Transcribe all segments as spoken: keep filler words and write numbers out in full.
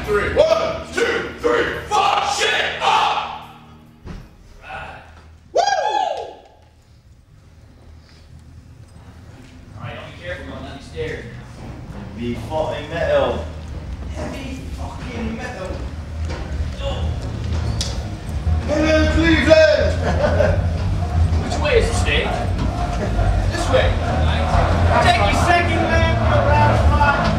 three. One, two, three, fuck shit up! Right. Woo! Alright, don't be careful going down these stairs. Heavy fucking metal. Heavy fucking metal. Hello, Cleveland! Which way is the stage? This way. Right. Take your second lap around five.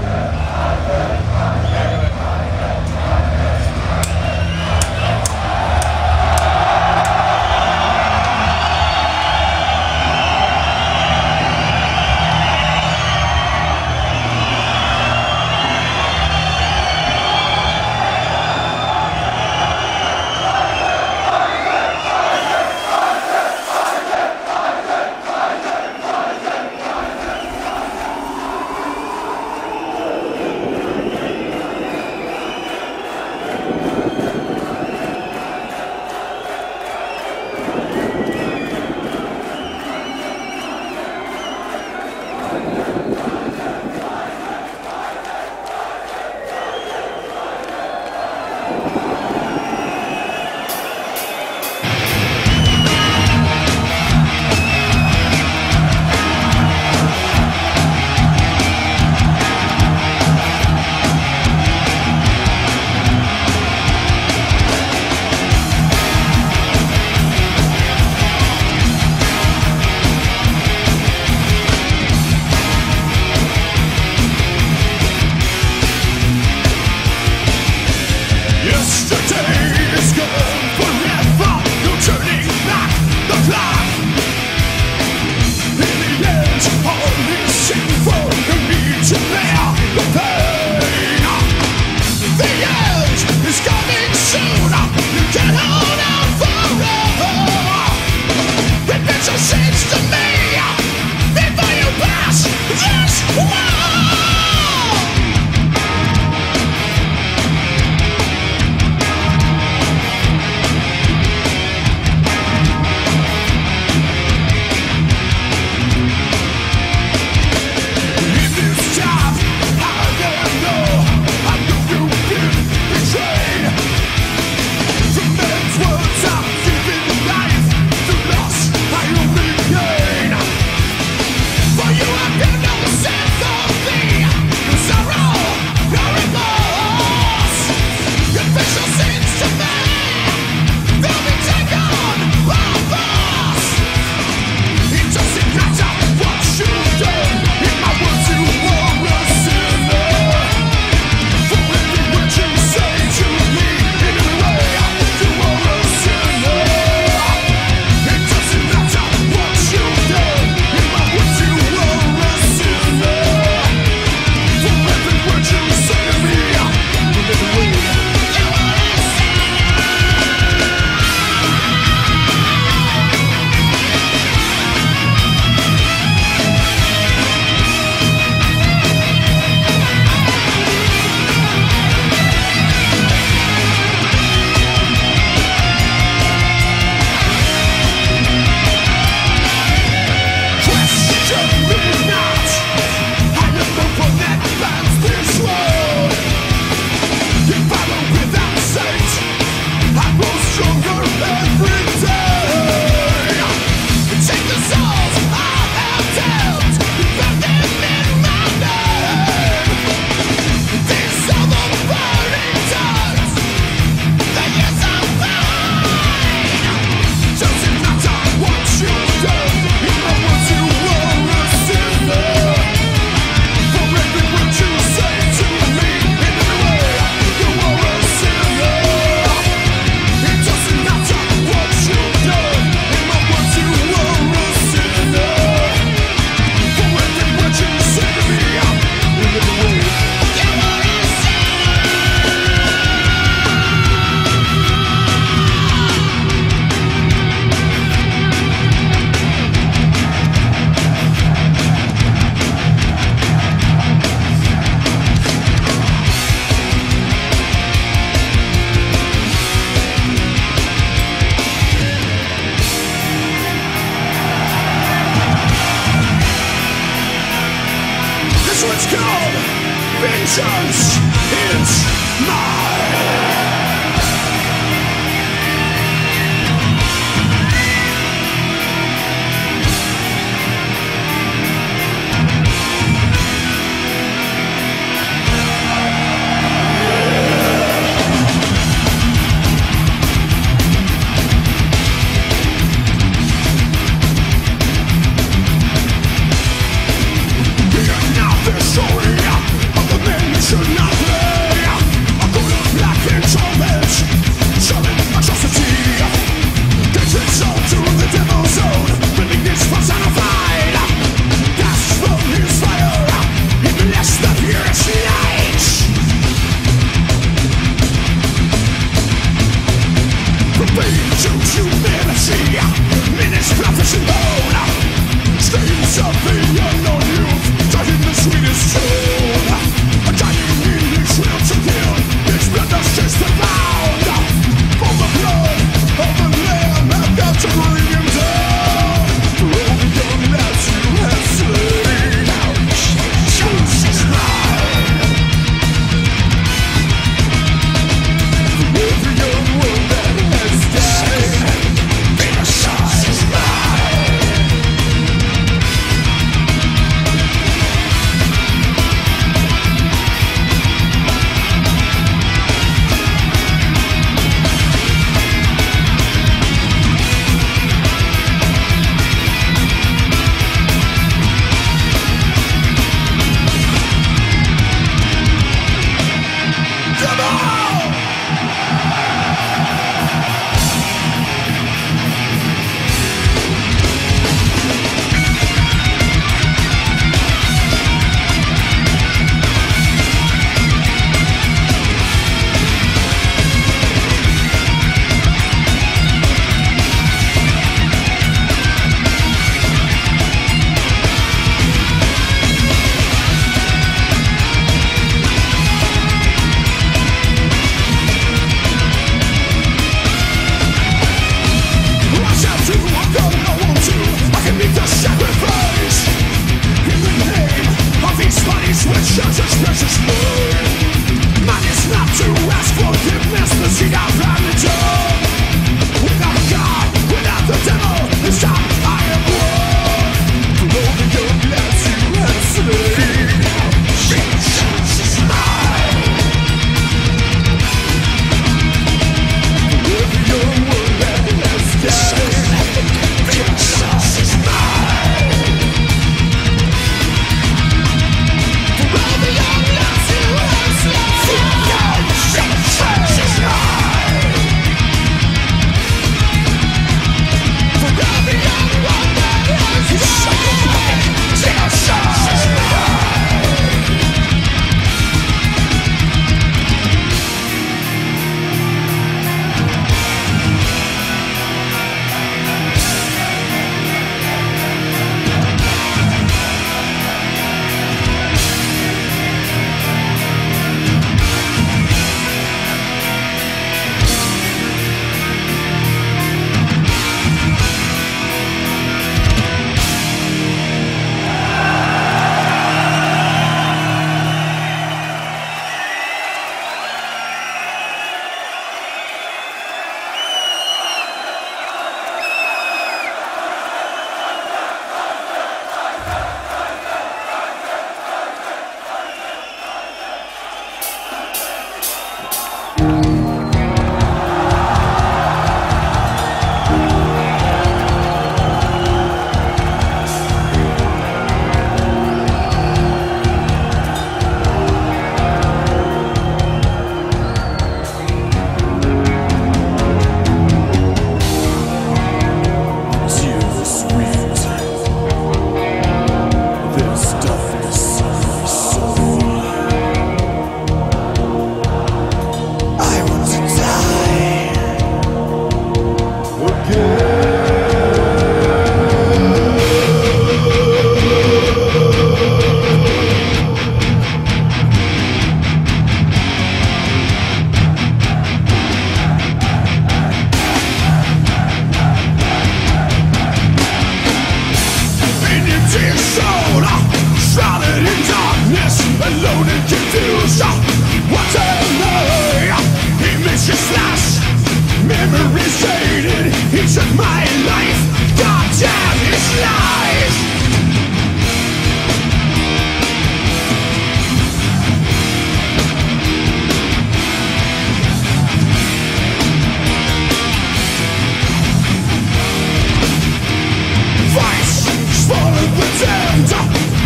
It's called Vengeance is mine.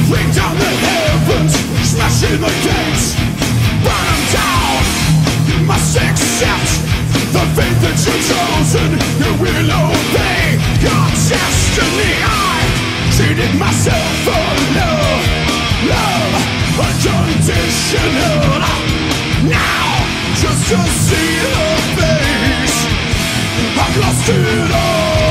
Bring down the heavens, smashing the gates, burn them down. You must accept the fate that you've chosen. You will obey your destiny. I treated myself for love, love unconditional. Now, just to see her face, I've lost it all.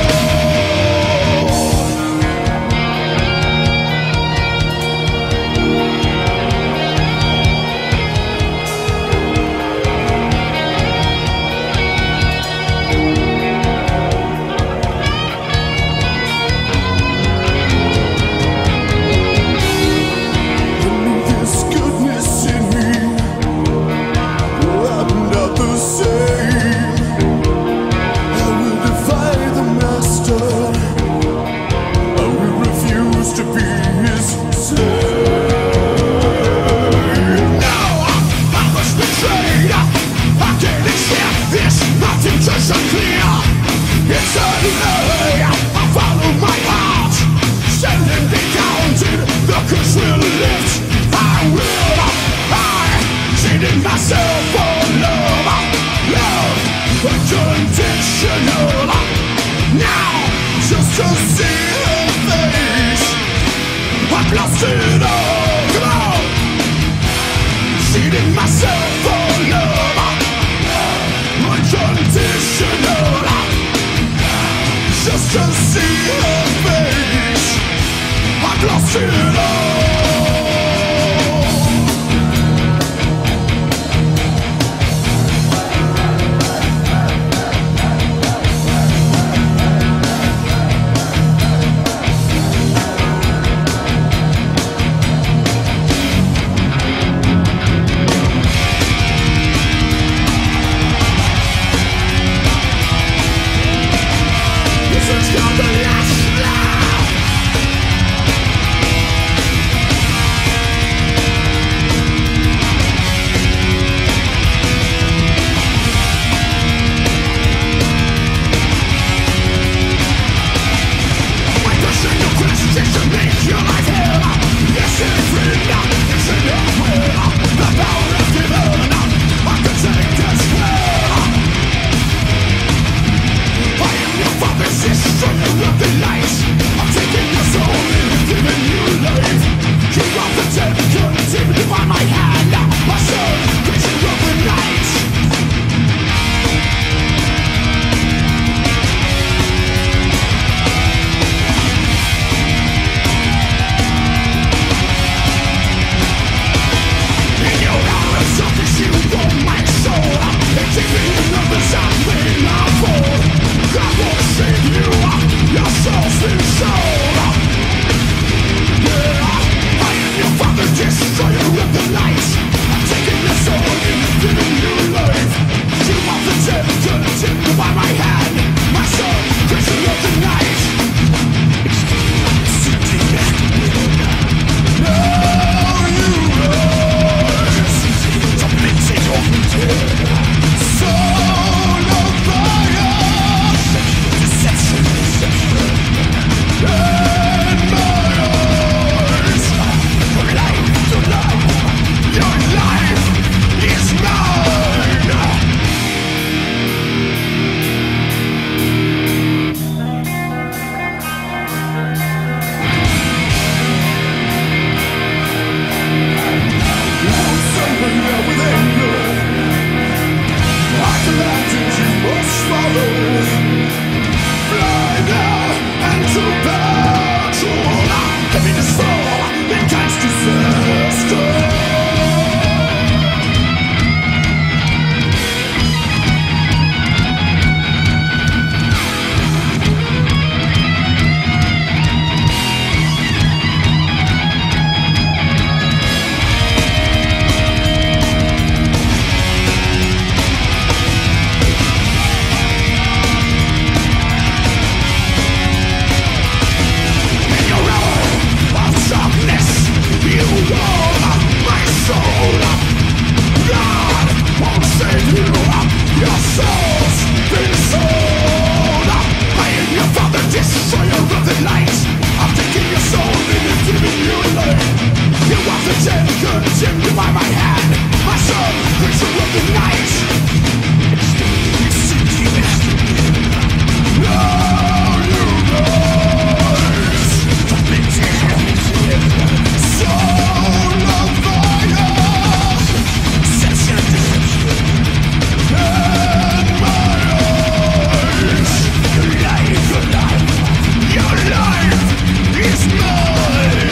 into my right hand. My son, creature of the night. Now you rise. Soul of fire. And my eyes. Your life, your life, your life is mine.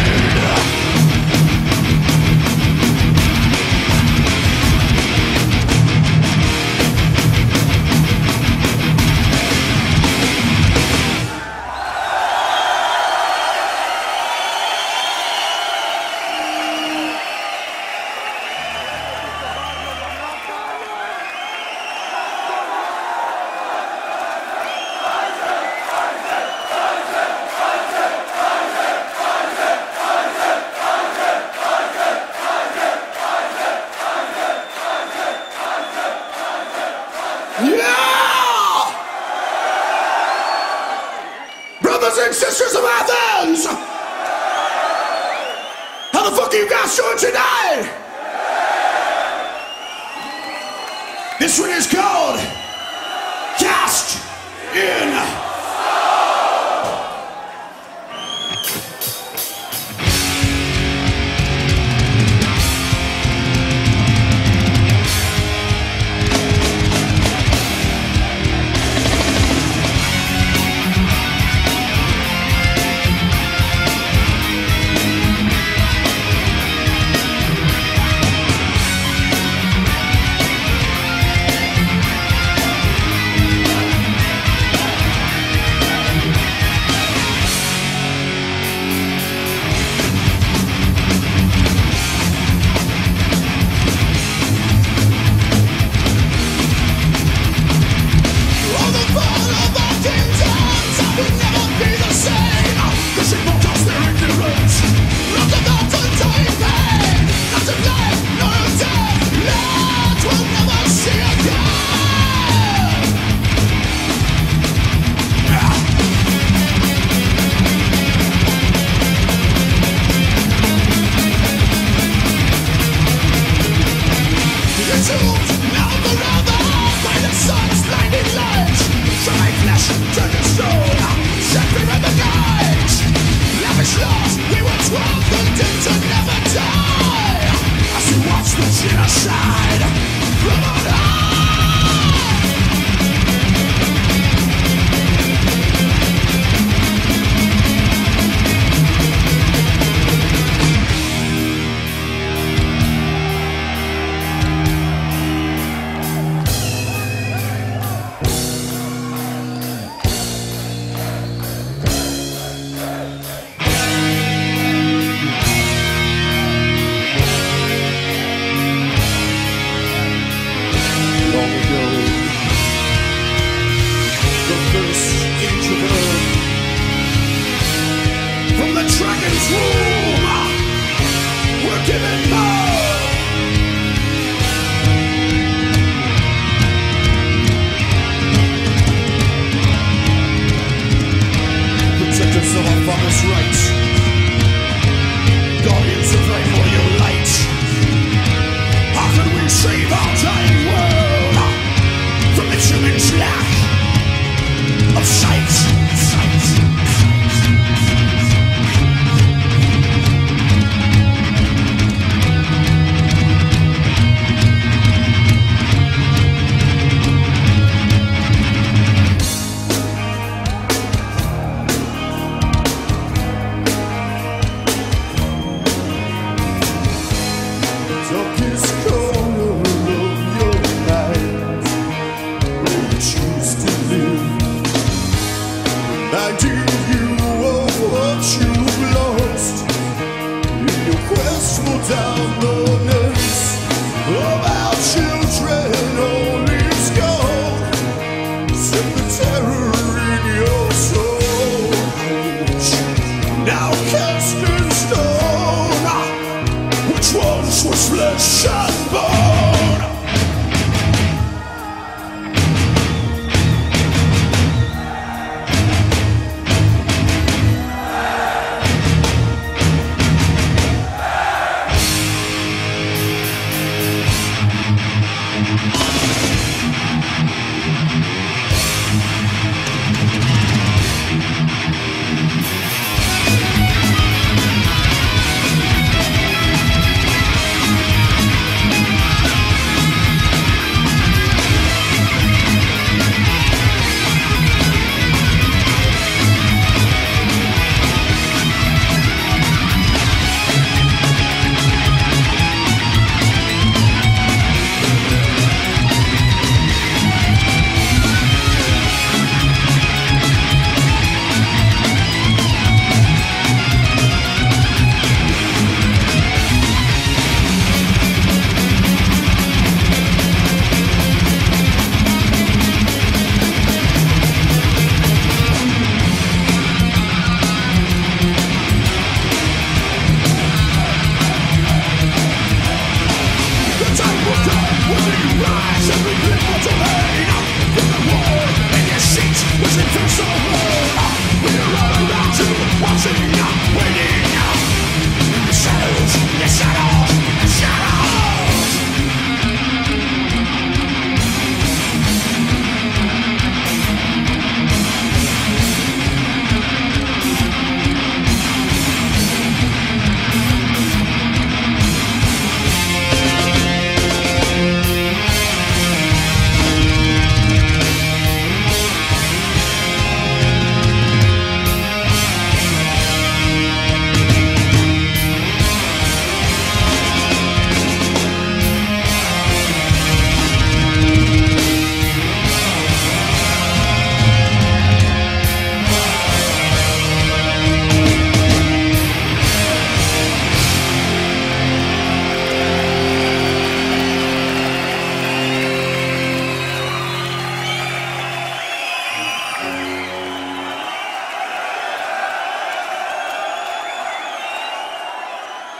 Brothers and sisters of Athens! How the fuck are you guys doing tonight? This one is called Cast in.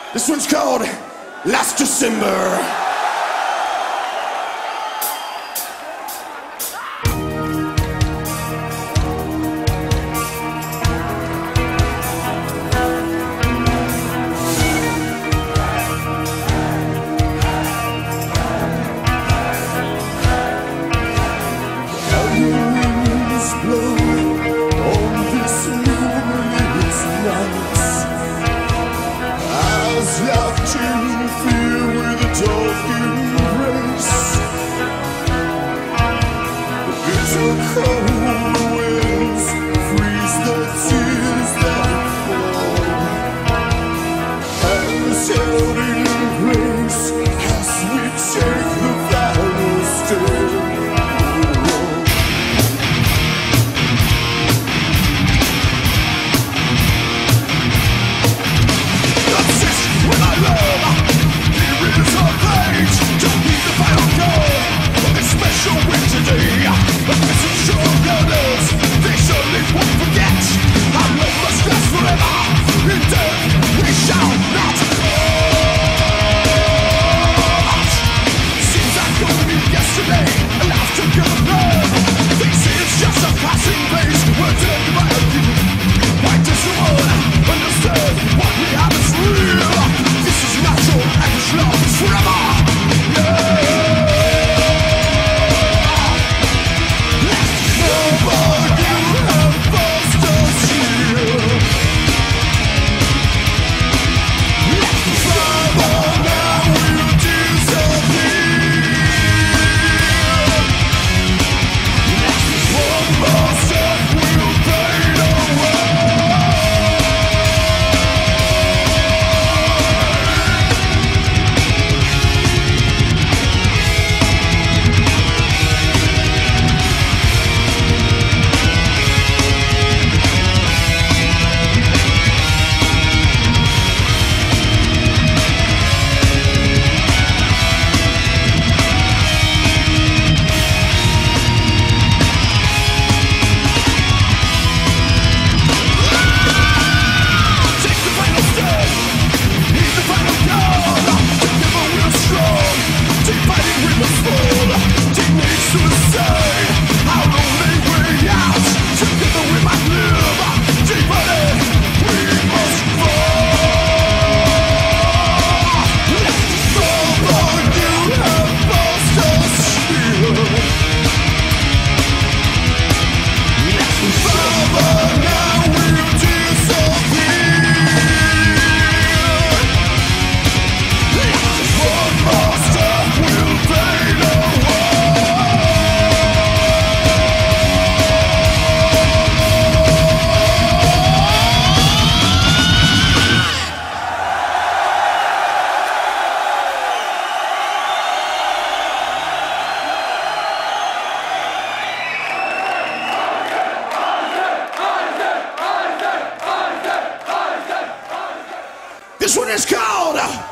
This one's called Last December. This one is called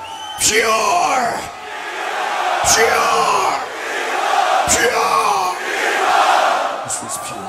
Pure. Pure. Pure. This was pure.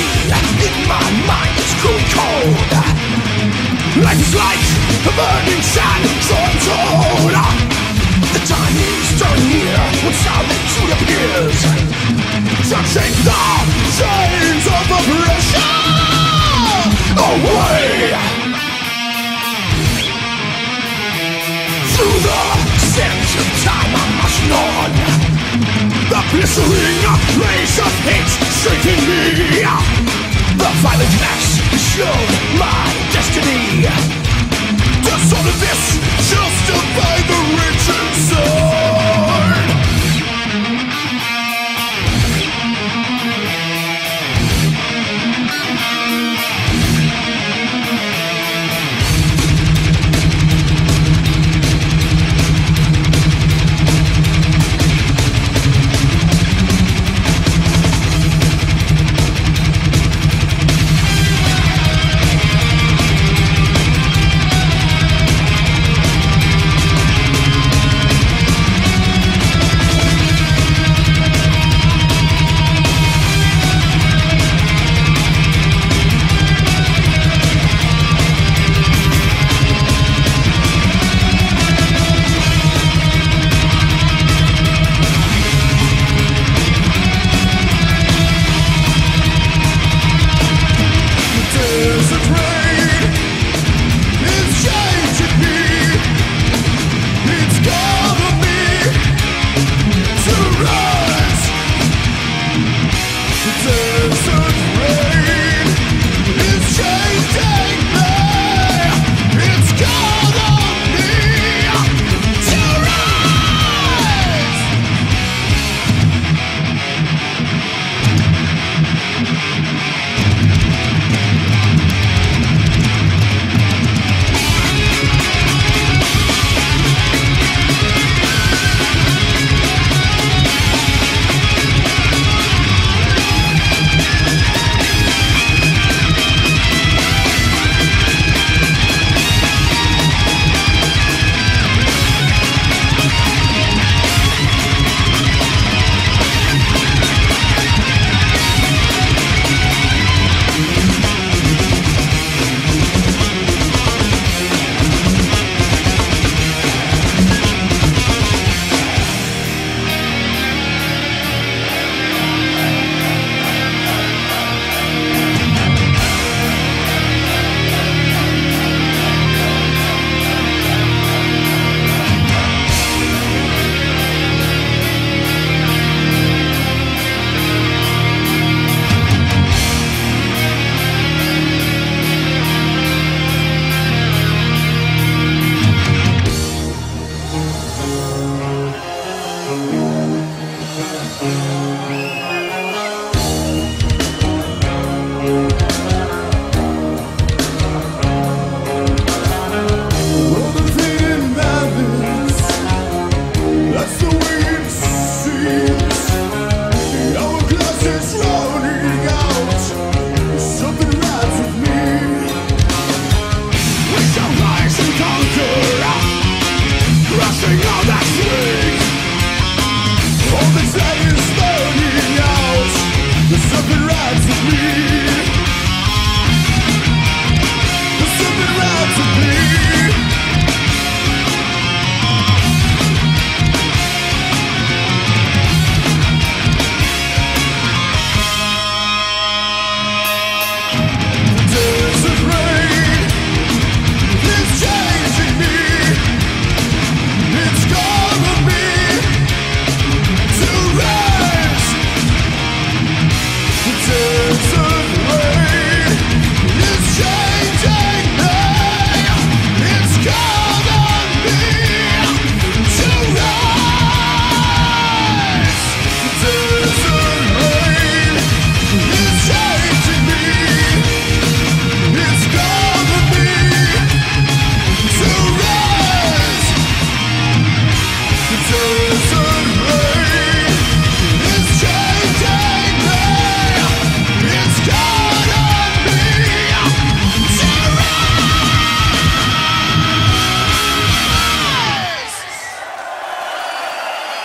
In my mind it's growing cold. Life is like a burning sand drawing toward. The time is drawing near when solitude appears, touching the chains of oppression away. Through the sands of time I'm marching on. The blistering blaze of hate straight in me. The violent acts show my destiny. Does all of this justify the rich inside?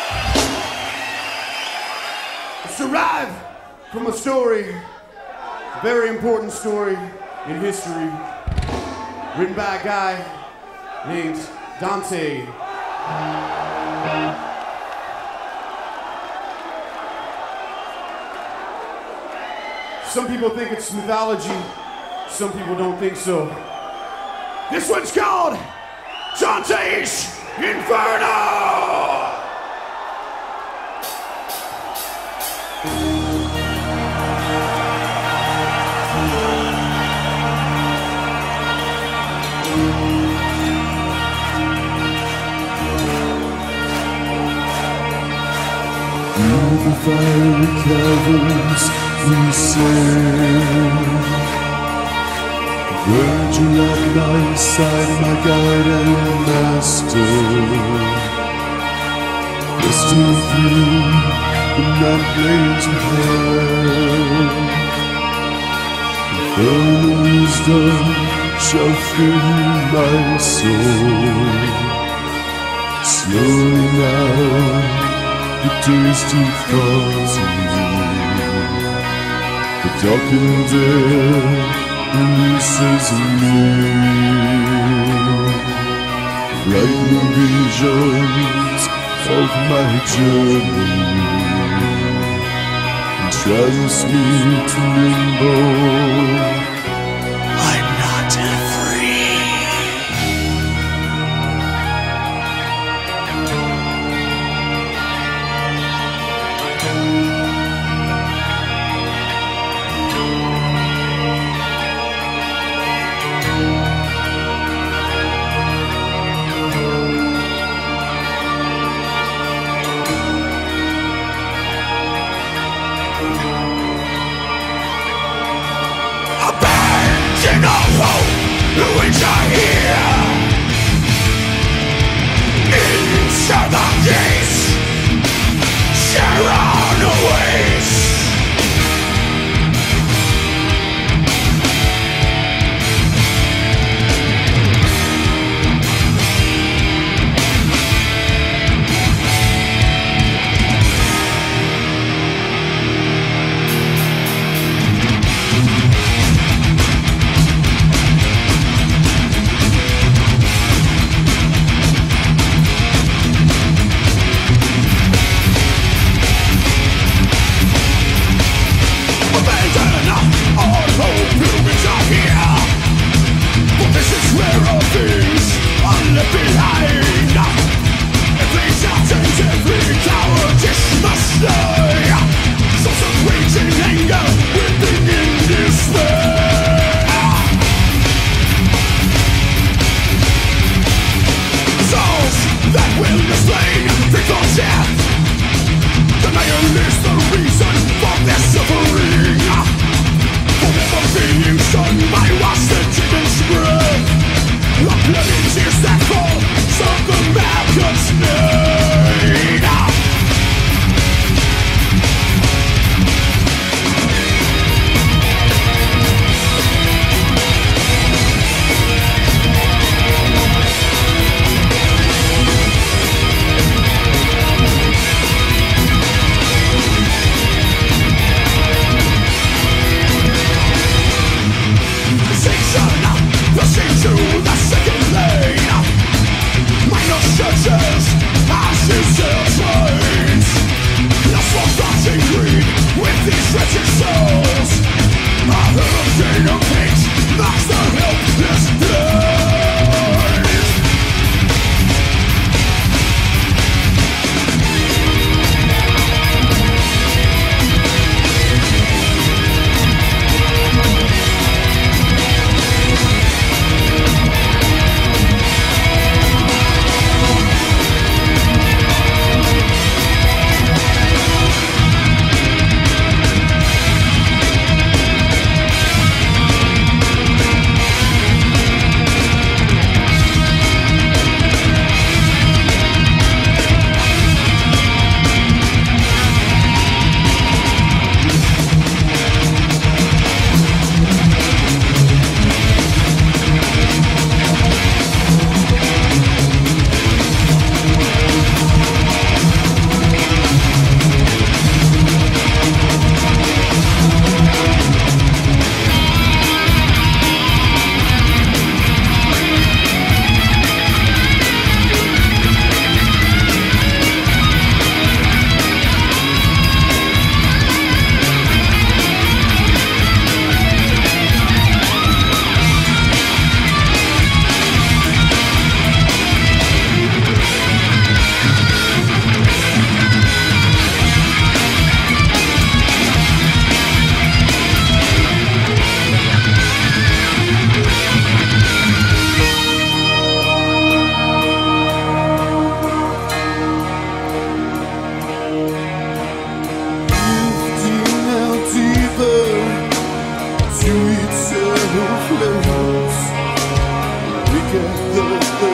From a story Very important story in history, written by a guy named Dante. Some people think it's mythology, some people don't think so. This one's called Dante's Inferno! Through the fiery caverns we sail, where'd you at my side, my guide and master? Resting through the night flames of hell, infernal wisdom shall fill my soul. Slowly now the days decay, the darkened air releases me. Frightening visions of my journey entrance me to limbo. I'm not free. Abandon all hope, which I hear inside the gates, share on the ways.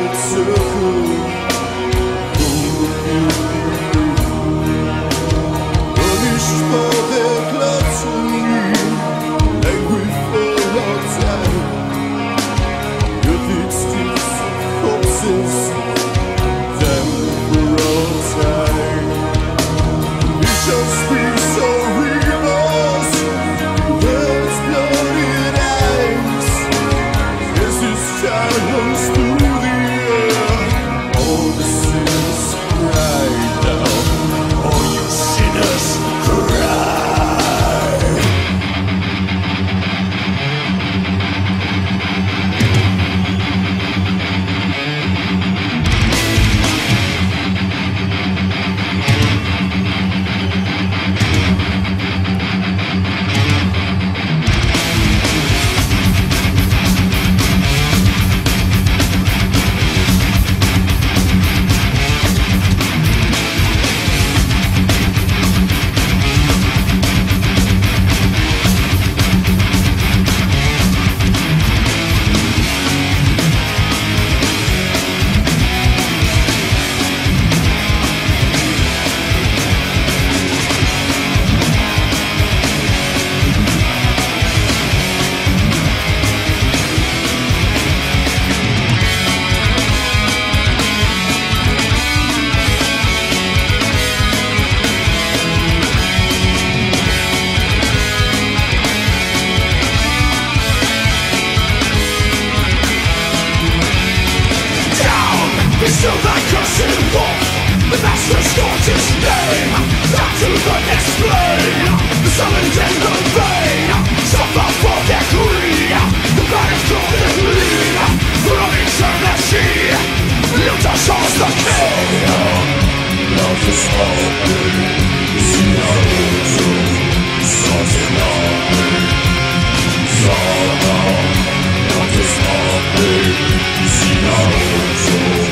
perfect circle. Punished for their gluttony, angry for all time. With its sticks of corpses, damned for all time. It shall speak so rivers, world's blooded eyes. As this child runs through the air, all the sinners cry now. All you sinners cry. To thy cursed wolf, the master scorns his name. Down to the next plane, the summoned and the vain suffer for their greed. The bodies draw their bleed from eternity. Luther shows the king. Love is holy, see our ritual, something of me. Sorrow, love is holy, see our ritual.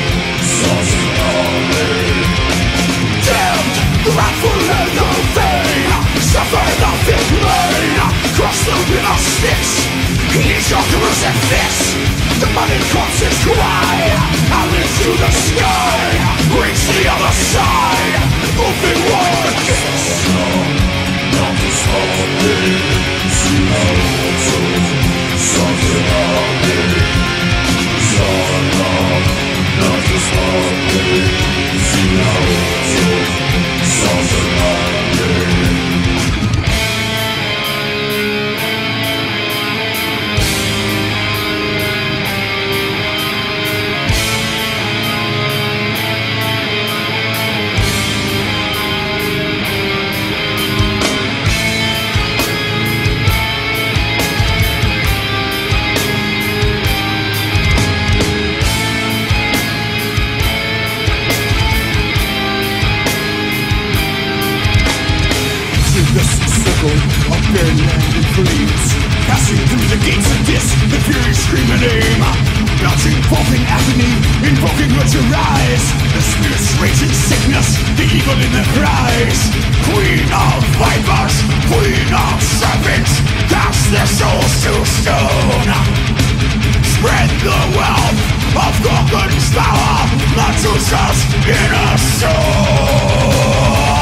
Damned, wrathful and the vain, suffer nothing plain. Cross the river Styx, each conquerors and fists. The muddy corpses cry out into the sky. Reach the other side, moving war kiss. Not as holy, see how to something of me. Sorrow, not as holy, see how to something of me. Of their land in flames, passing through the gates of this, the fury scream a name. Belching forth in agony, invoking her to rise. The spirit's raging sickness, the evil in the cries. Queen of vipers, queen of serpents, cast their souls to stone. Spread the wealth of Gorgon's power, Medusa's inner soul.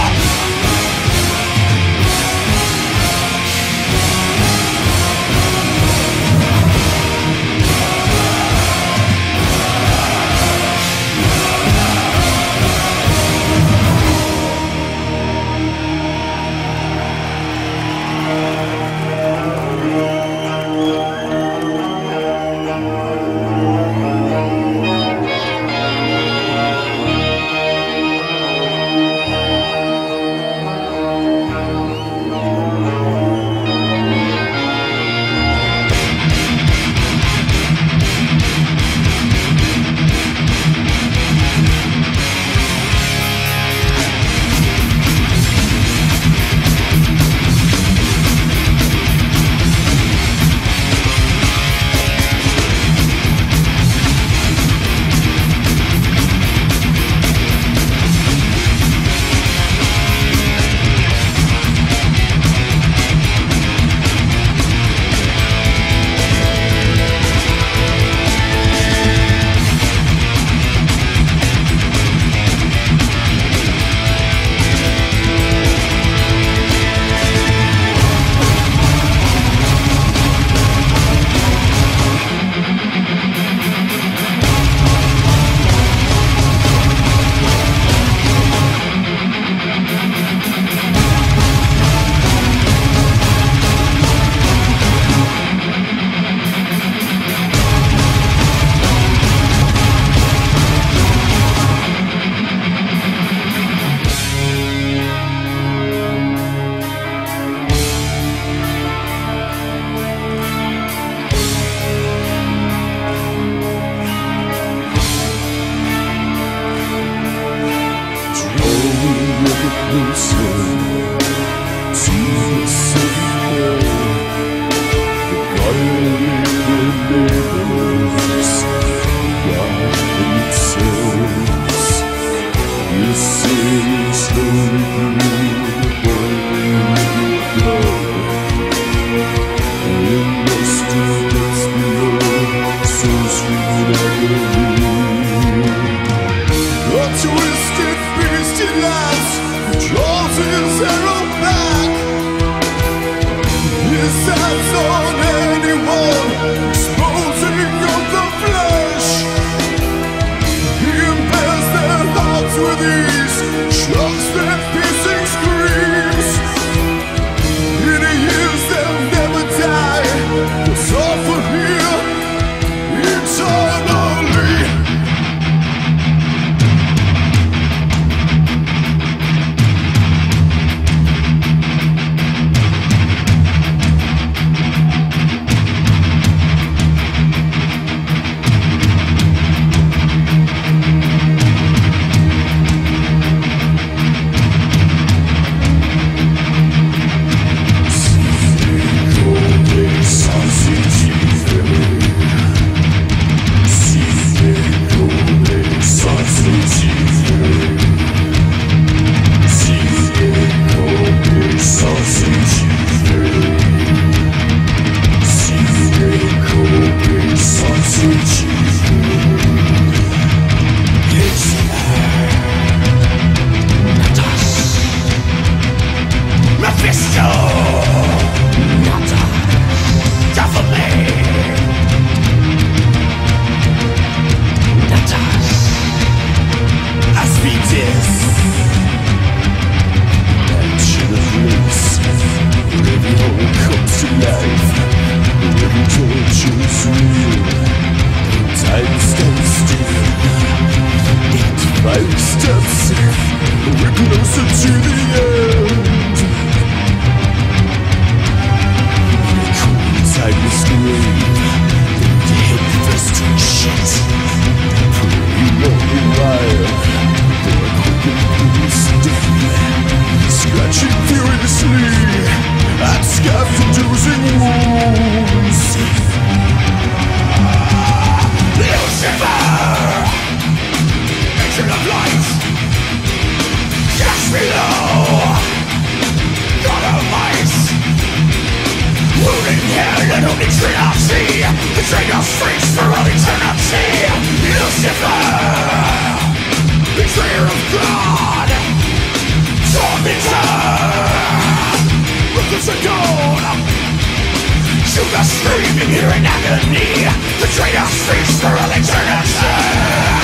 Betrayal streets for all eternity. Lucifer, betrayer of God, tormentor, ruthless and cold. Judas screaming here in agony. Betrayal streets for all eternity.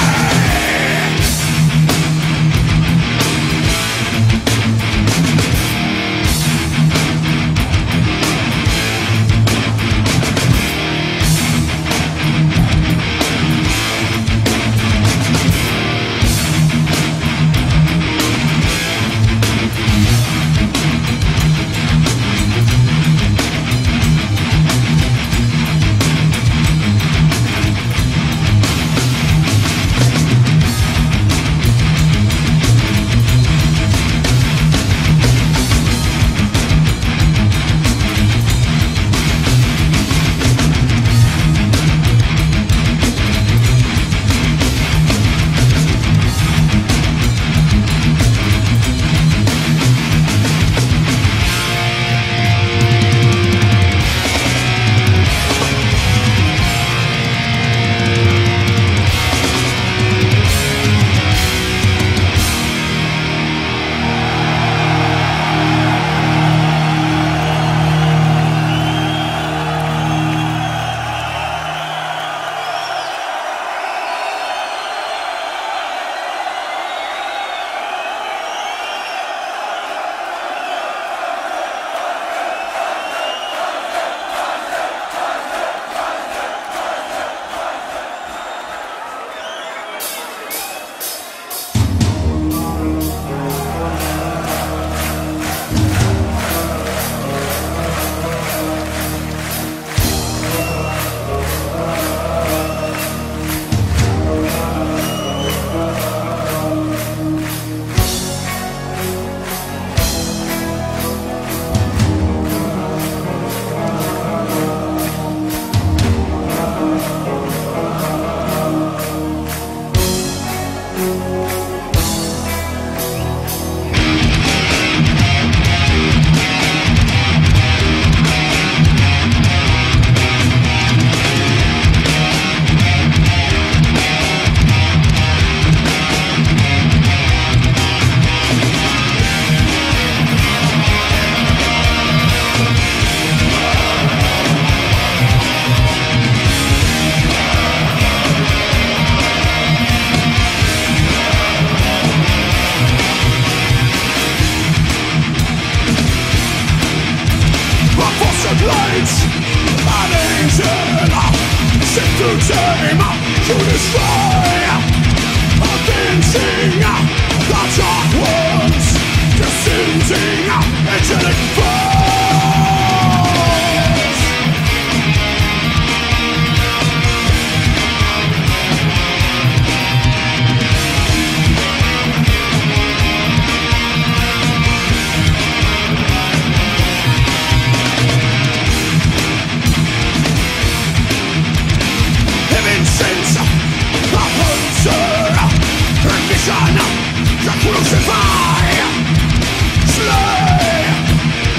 Crucify, slay,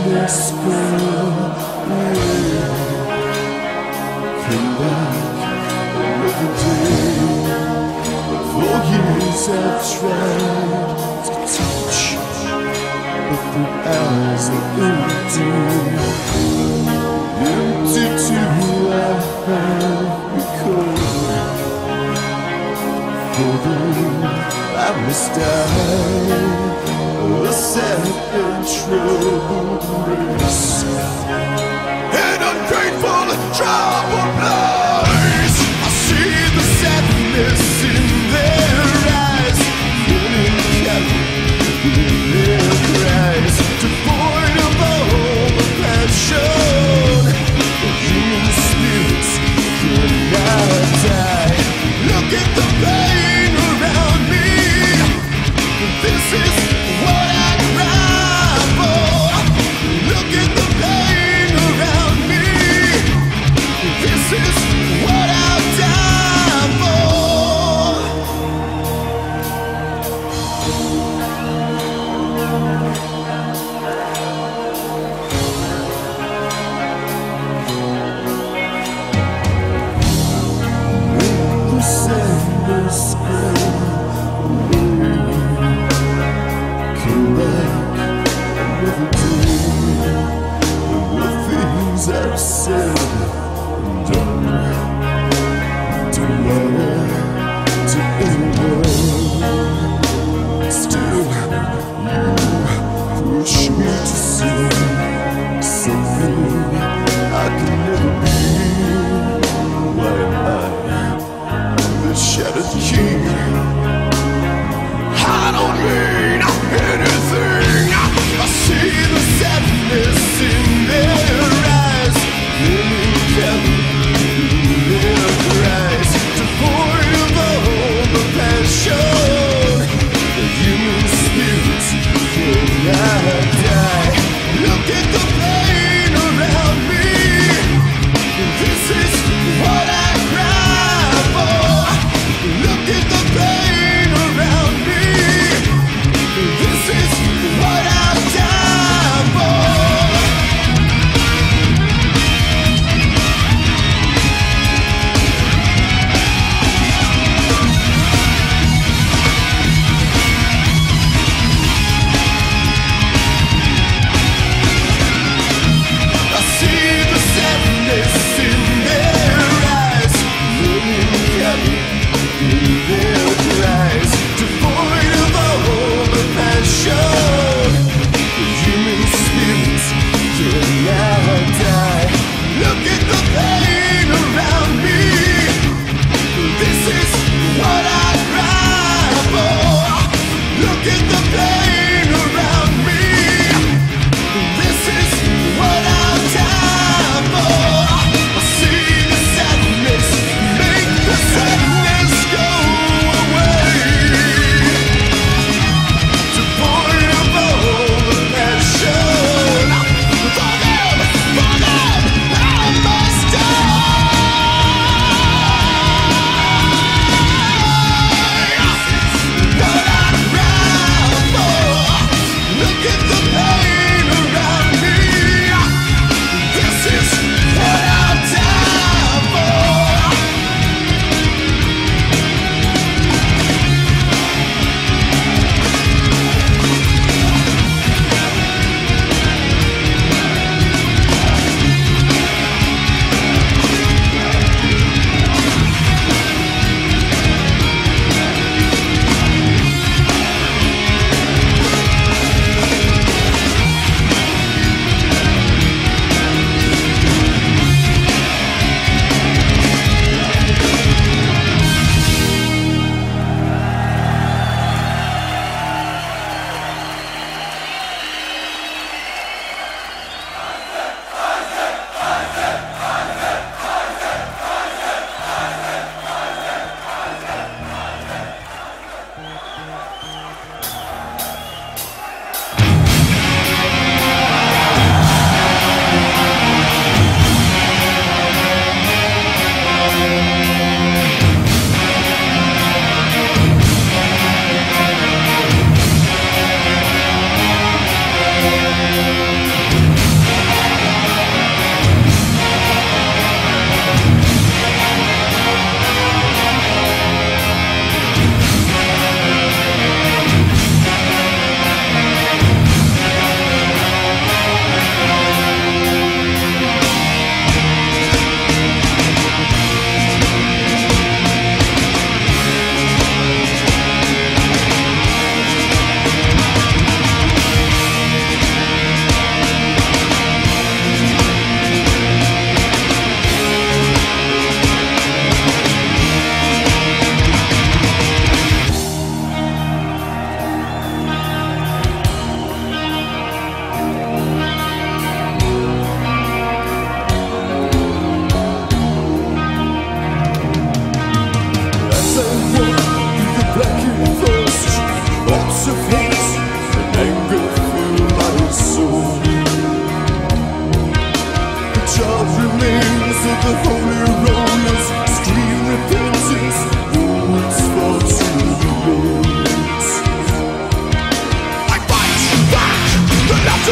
sadness go away. Come back another day. For years I've tried to touch, but the eyes are empty. Empty too, I have become. For though I must die a sad and troubled race, an ungrateful troubled place. I see the sadness in their eyes, melancholy in their cries, devoid of all the passion. Human spirits cannot die. Look at the pain around me. This is what I cry for. Look at the pain around me. This is what I'll die for. Make the sadness go away. Come back another day. The things I've said and done don't matter to anyone. Still, you push me to see something I can never be. Why am I the shattered king? I don't mean anything. I see the sadness in their eyes, melancholy in their cries, devoid of all the passion. The human spirit cannot die. Look at the pain around me. This is what I cry for. Look at the pain around me.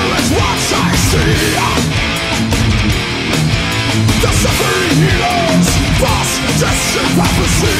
Fear is what I see. The suffering healers, false distant prophecy.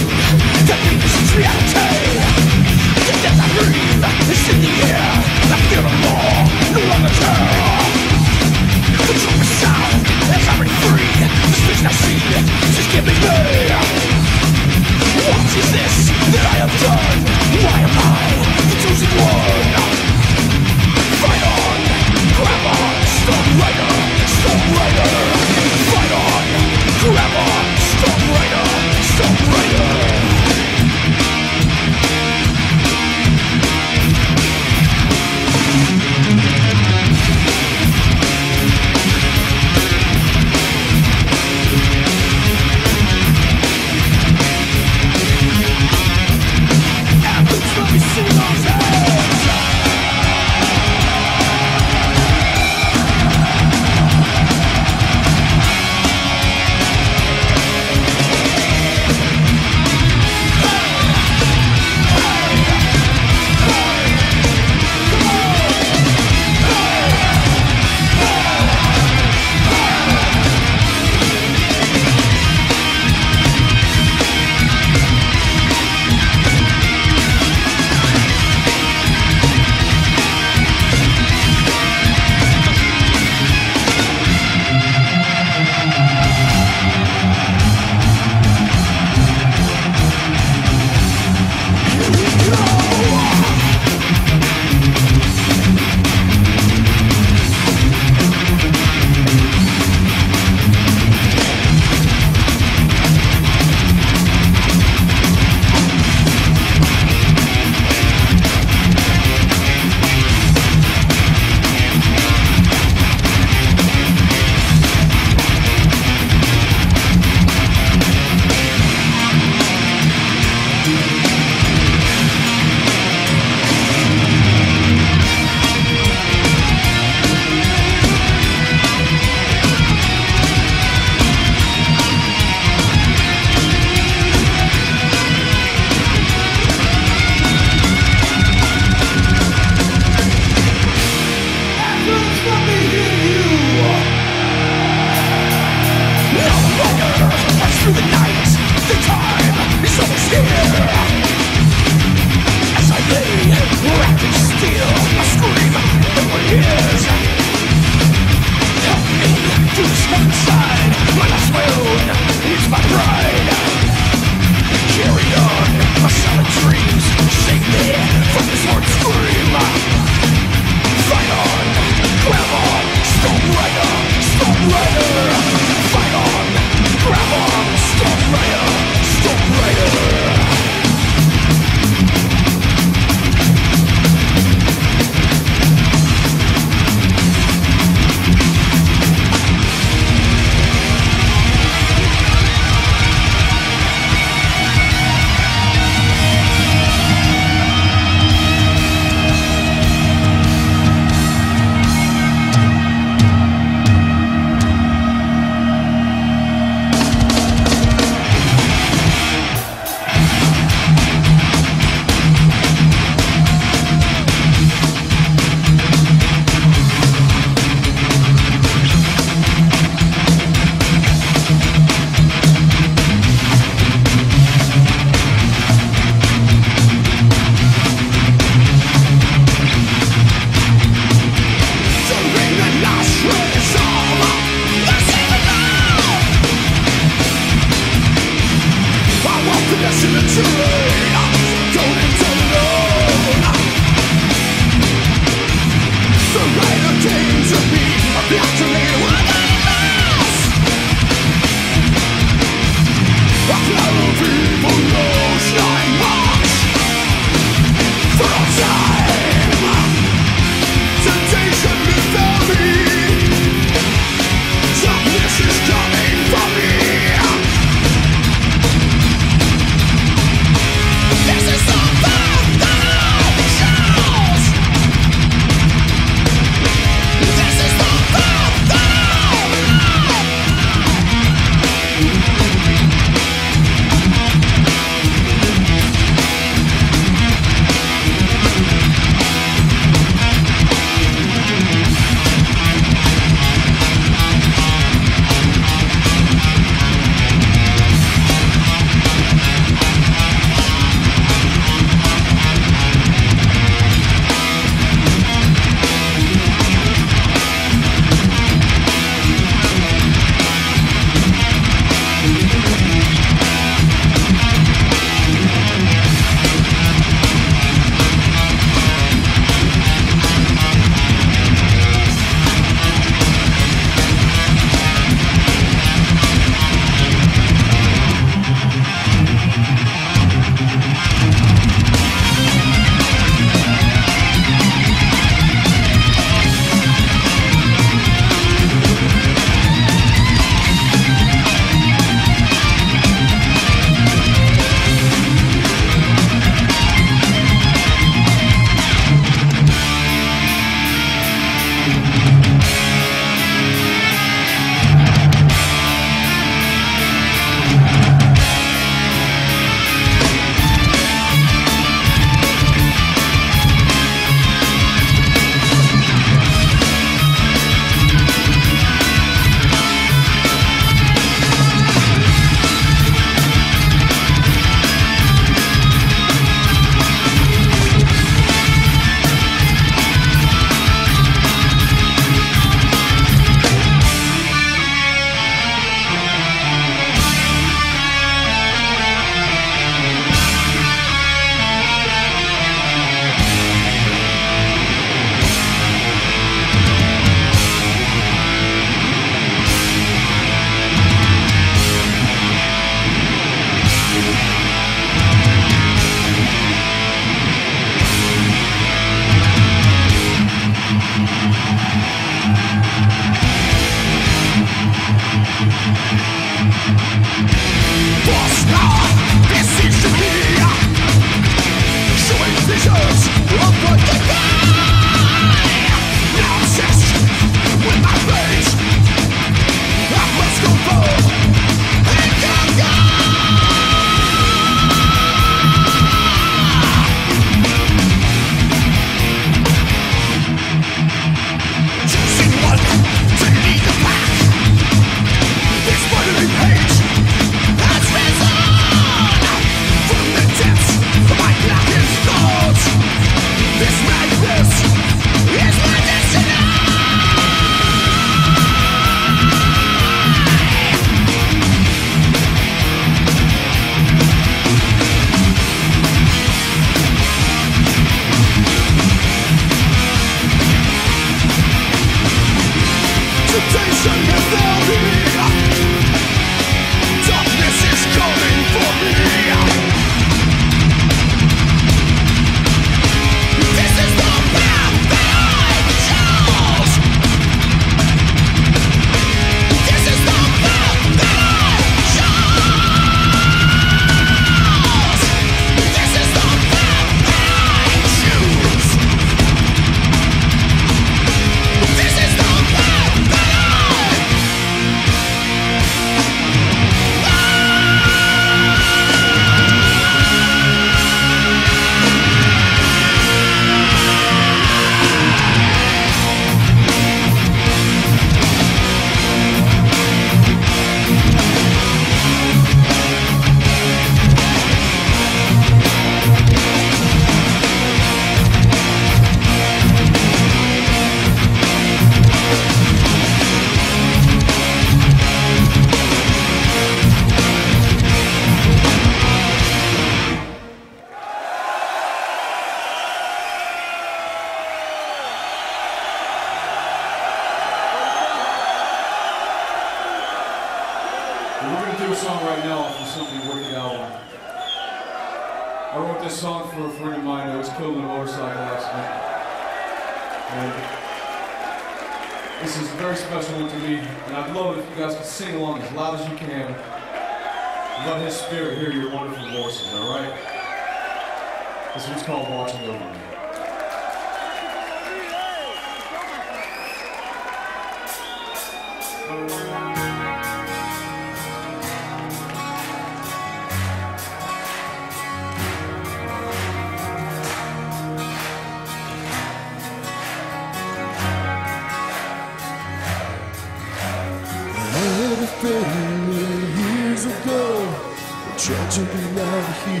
Years ago, tragedy night he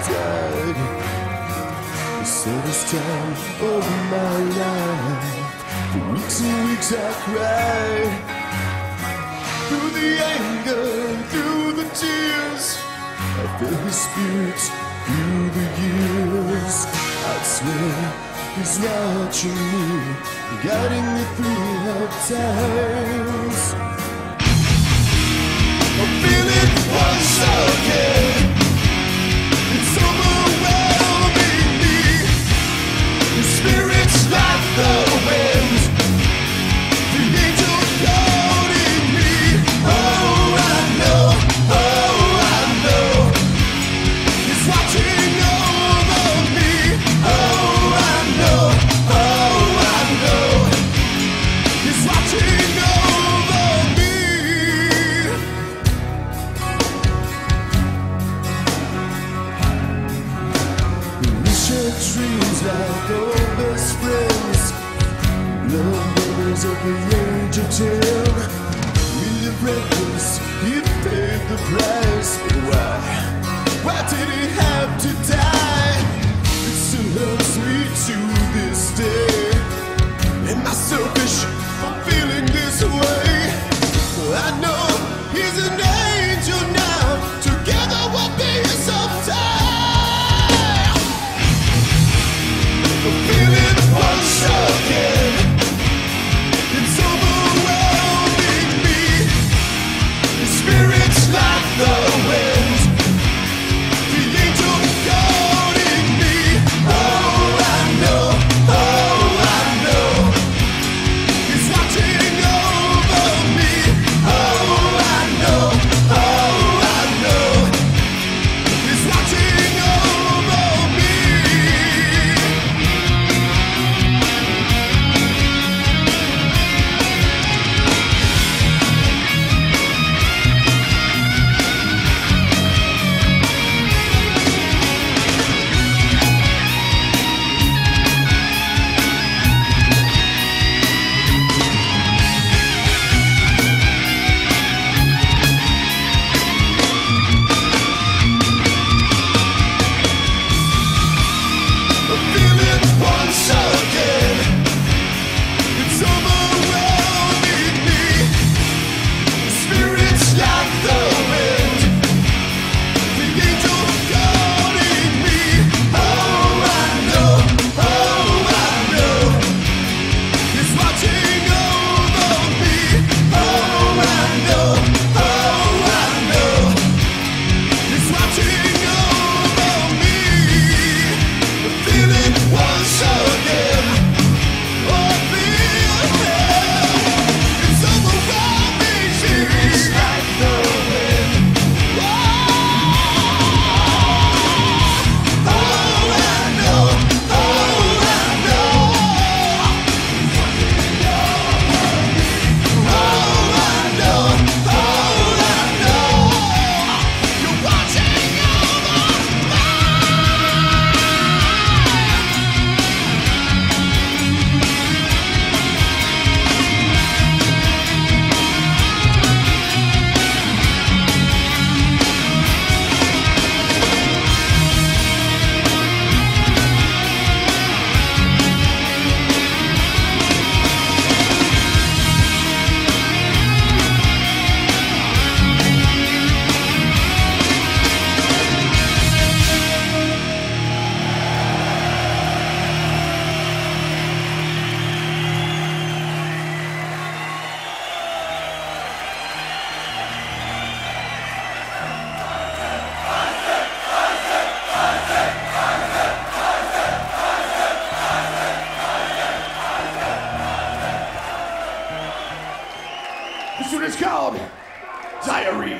died. The saddest time of my life. For weeks and weeks I cried. Through the anger, through the tears, I felt his spirit through the years. I swear he's watching me, guiding me through hard times. I feel it once again. It's overwhelming me. The spirit's like the wind. The angel guarding me. Oh, I know. Oh, I know. He's watching over me. Oh, I know. Oh, I know. He's watching over me. Dreams like old best friends, love brothers at the age of ten. We live reckless, he paid the price. But why? Why did he have to die? It still hurts me to this day. Am I selfish for feeling this way? I know he's an angel now. Together we'll be sometime. Feel it once again. It's overwhelming me. The spirit's like the wind. The angel God. This one is called Diary.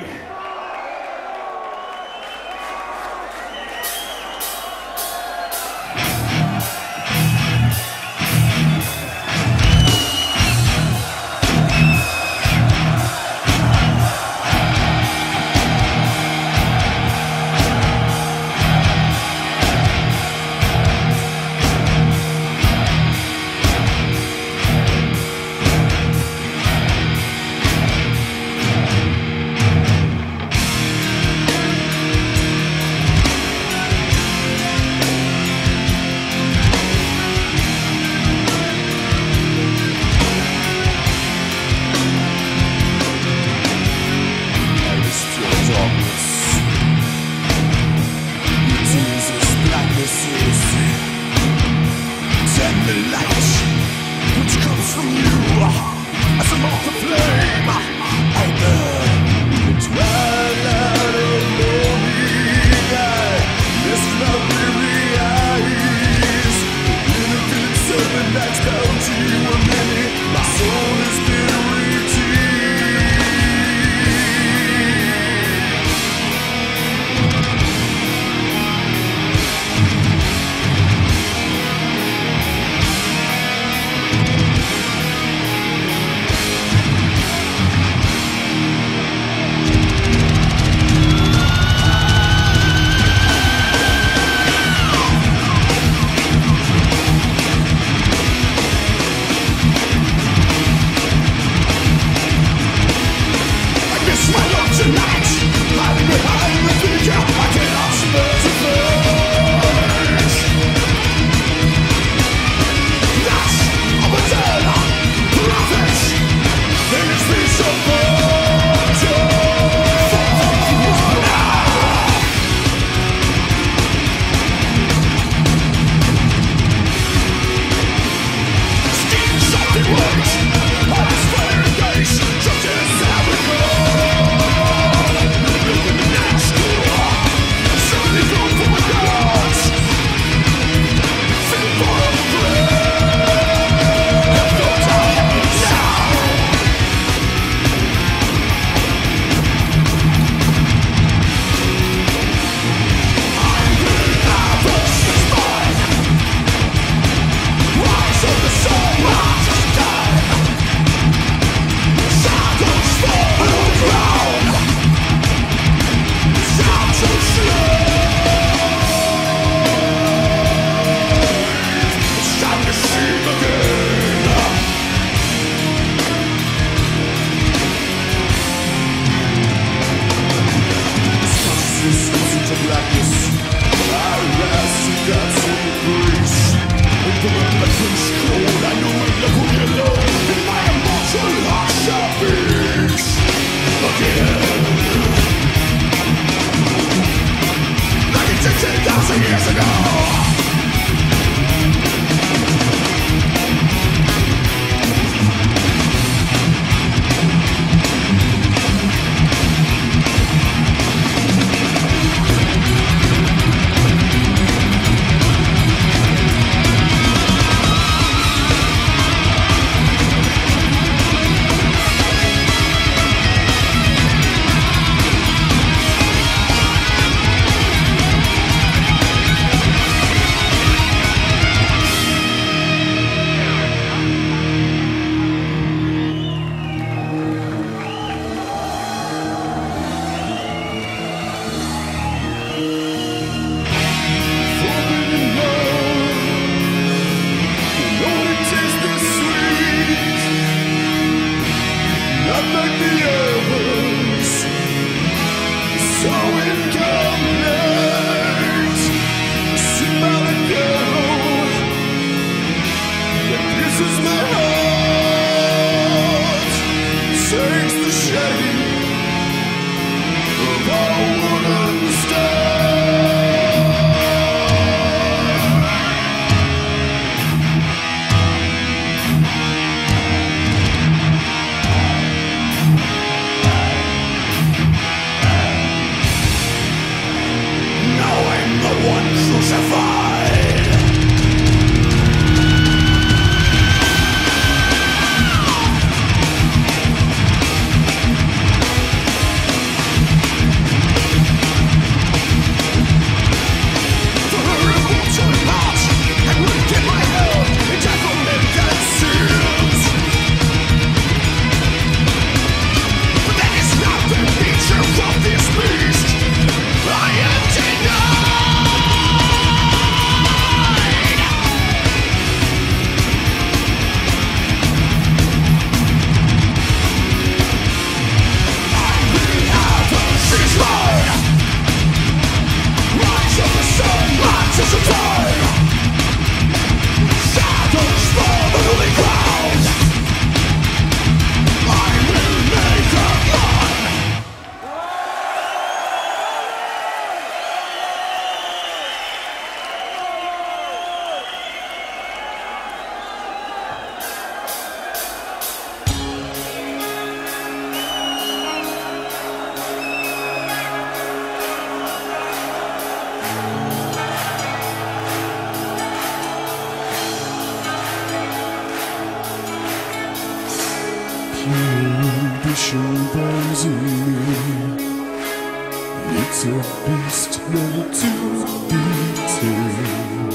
burns in me. It's a beast never to be tamed.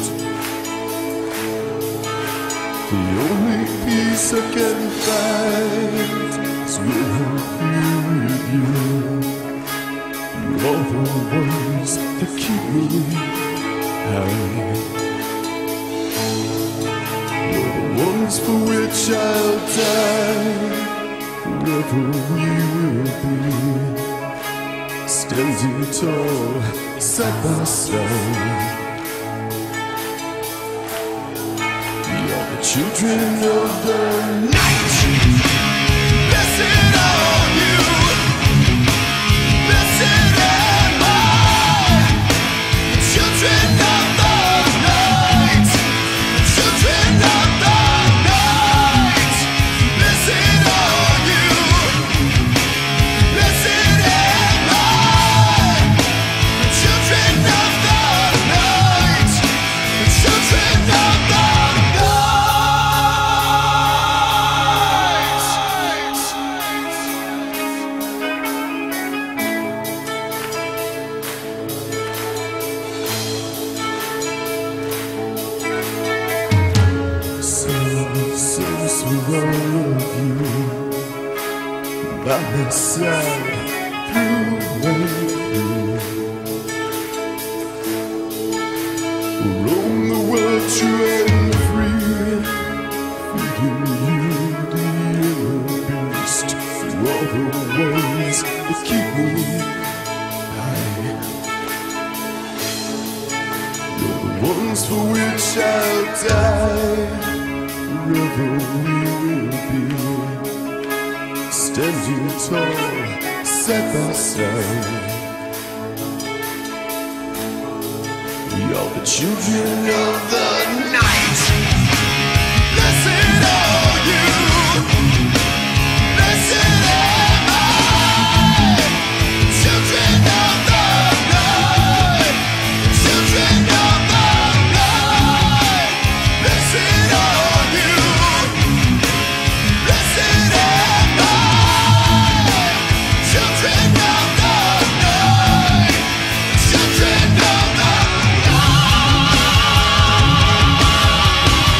The only peace I can find is with you. You're the ones that keep me high. You're the ones for which I'll die. Forever we will be standing tall, side by side. We are the children of the night. Blessed are you. Blessed am I. The children of the night. The children of the night. Blessed are you. Blessed am I. The children of the night. The children of the night. For all of you by my side through and through. Roam the world true and free, feeding you the inner beast. Through all the ones that keep me high. You're the ones for which I'll die. Forever we will be standing tall, side by side. We are the children of the night. Blessed are you. Blessed am I. Children of the night. Children of the night. Blessed are you. Blessed am I. Children of the night. Children of the night.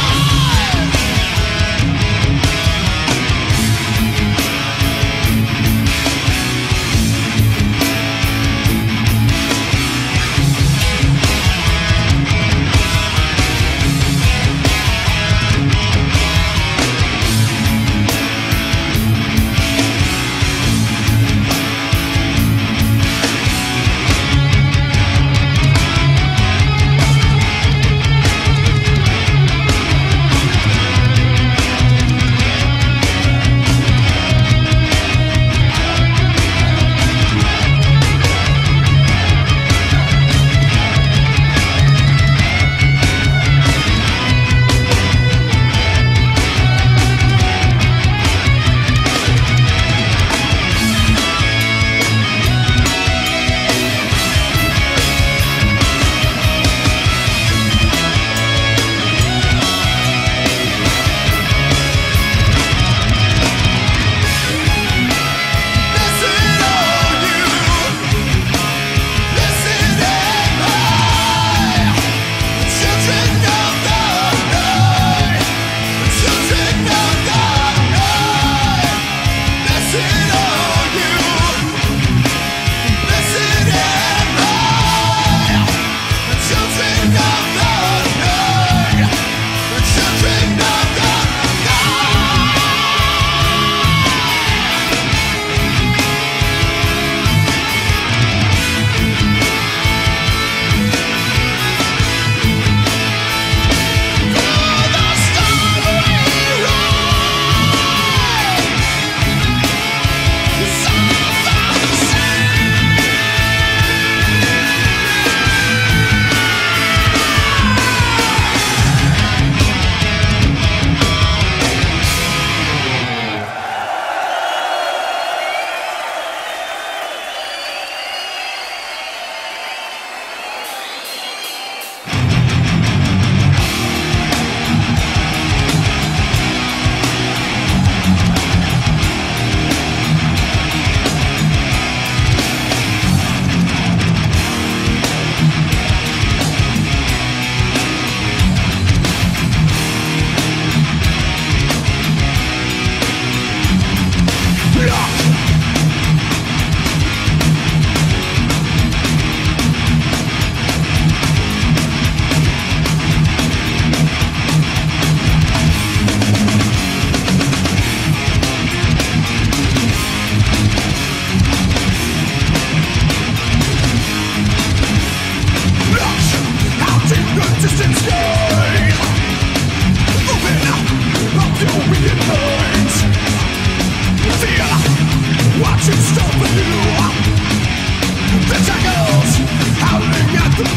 watching stomping you. The jackals howling at the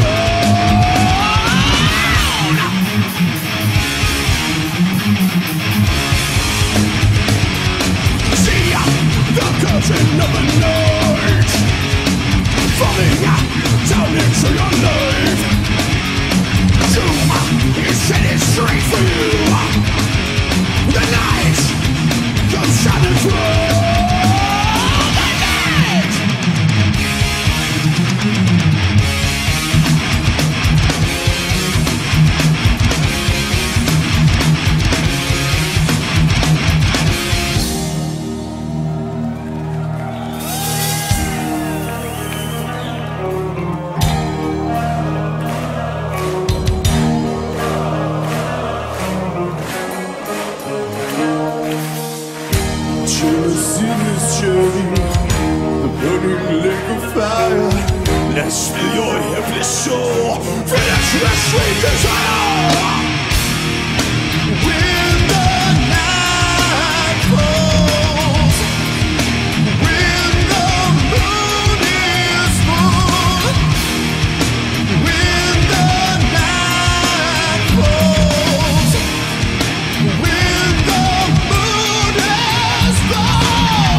moon. See the curtain of the night falling down into your life. Doom is headed straight for you. The night comes shining through. The night. Let's fill your helpless soul for that sweet desire. When the night falls, when the moon is full, when the night falls, when the moon is full.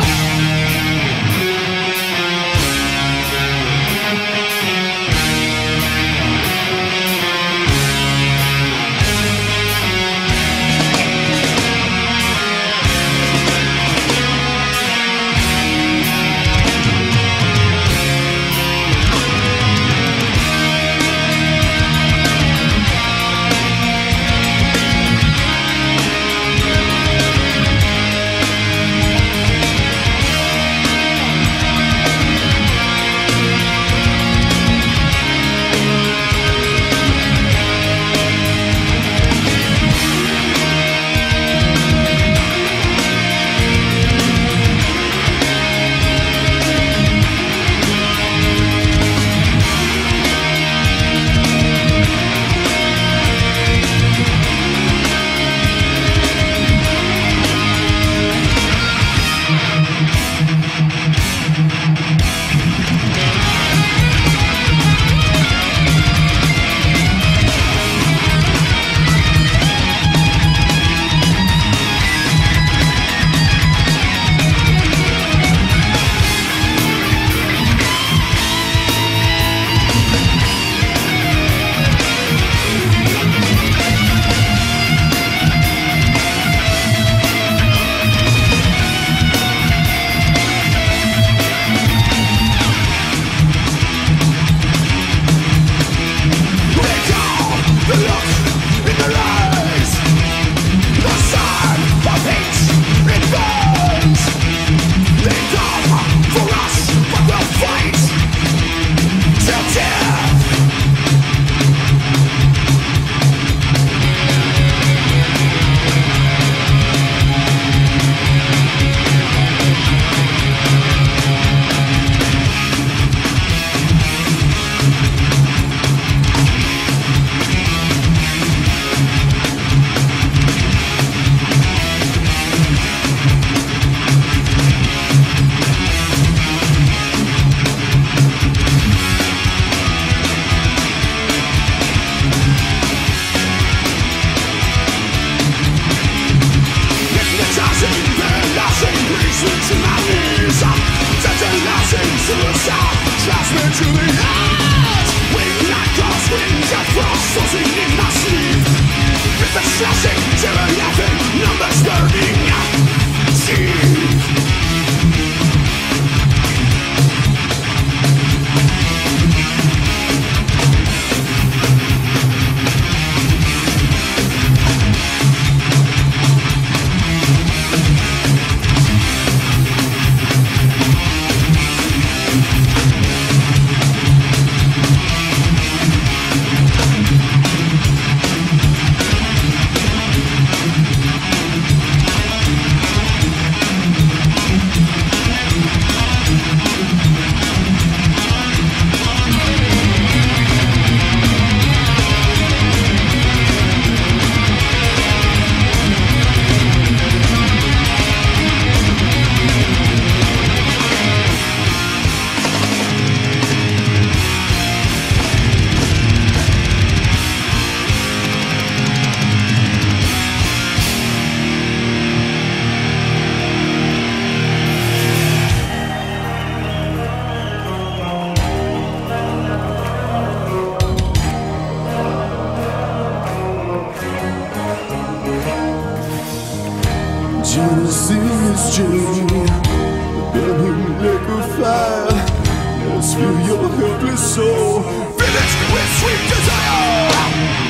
exchange, burning like a fire. Let's feel your helpless soul, fill it with sweet desire.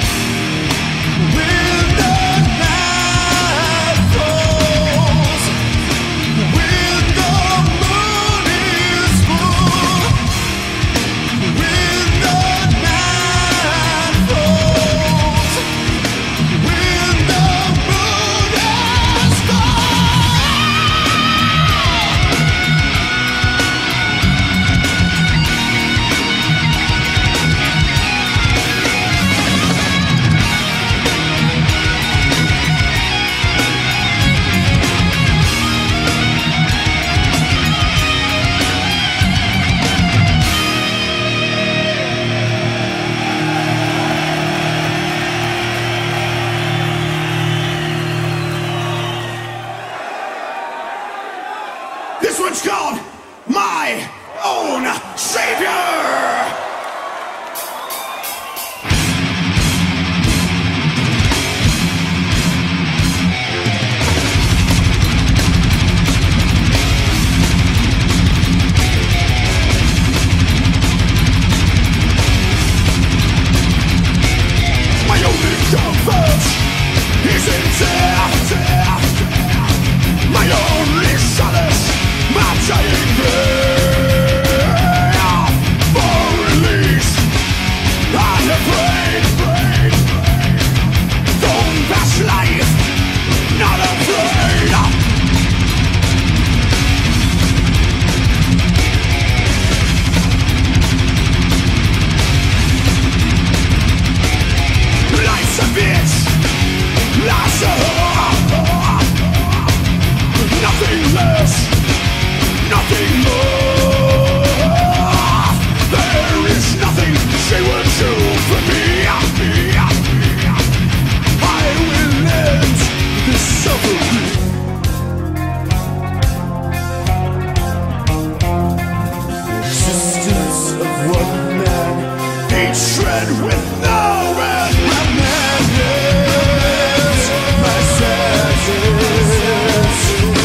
When the night falls, when the moon is full, when the night falls, when the moon is This one's called My Own Savior. My only comfort is in death, death. My only solace, my dying prayer for release. I have prayed, prayed, prayed. Don't pass life, not afraid. Life's a bitch, life's a whore. Nothing less, nothing more. There is nothing she would do for me. I will end this suffering. Existence of one man, hatred with no end. My madness, my sadness.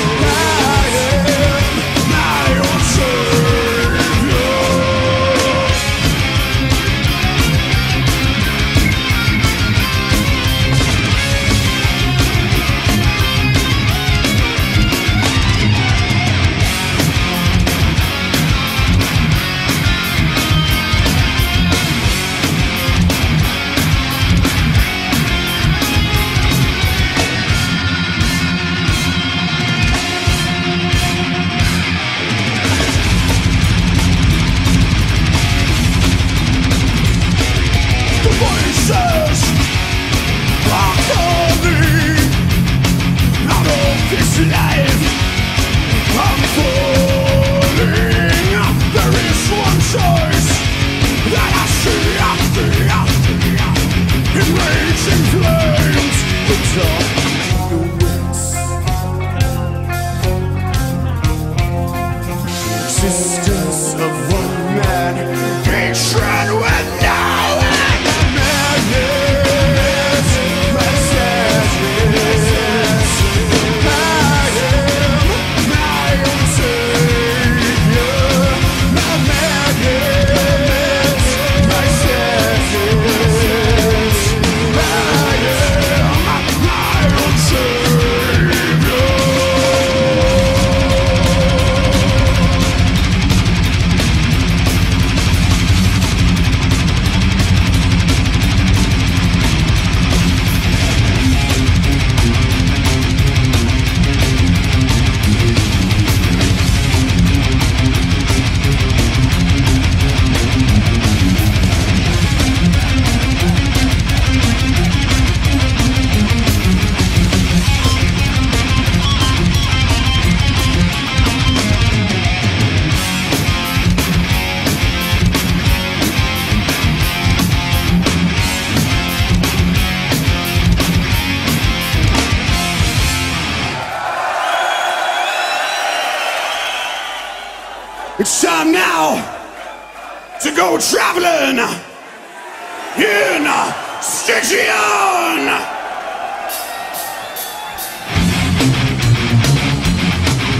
Existence of one man, hatred with no end. Madness, my sadness. I am my own savior. My madness, my sadness. I am my own savior. It's time now to go traveling in Stygian.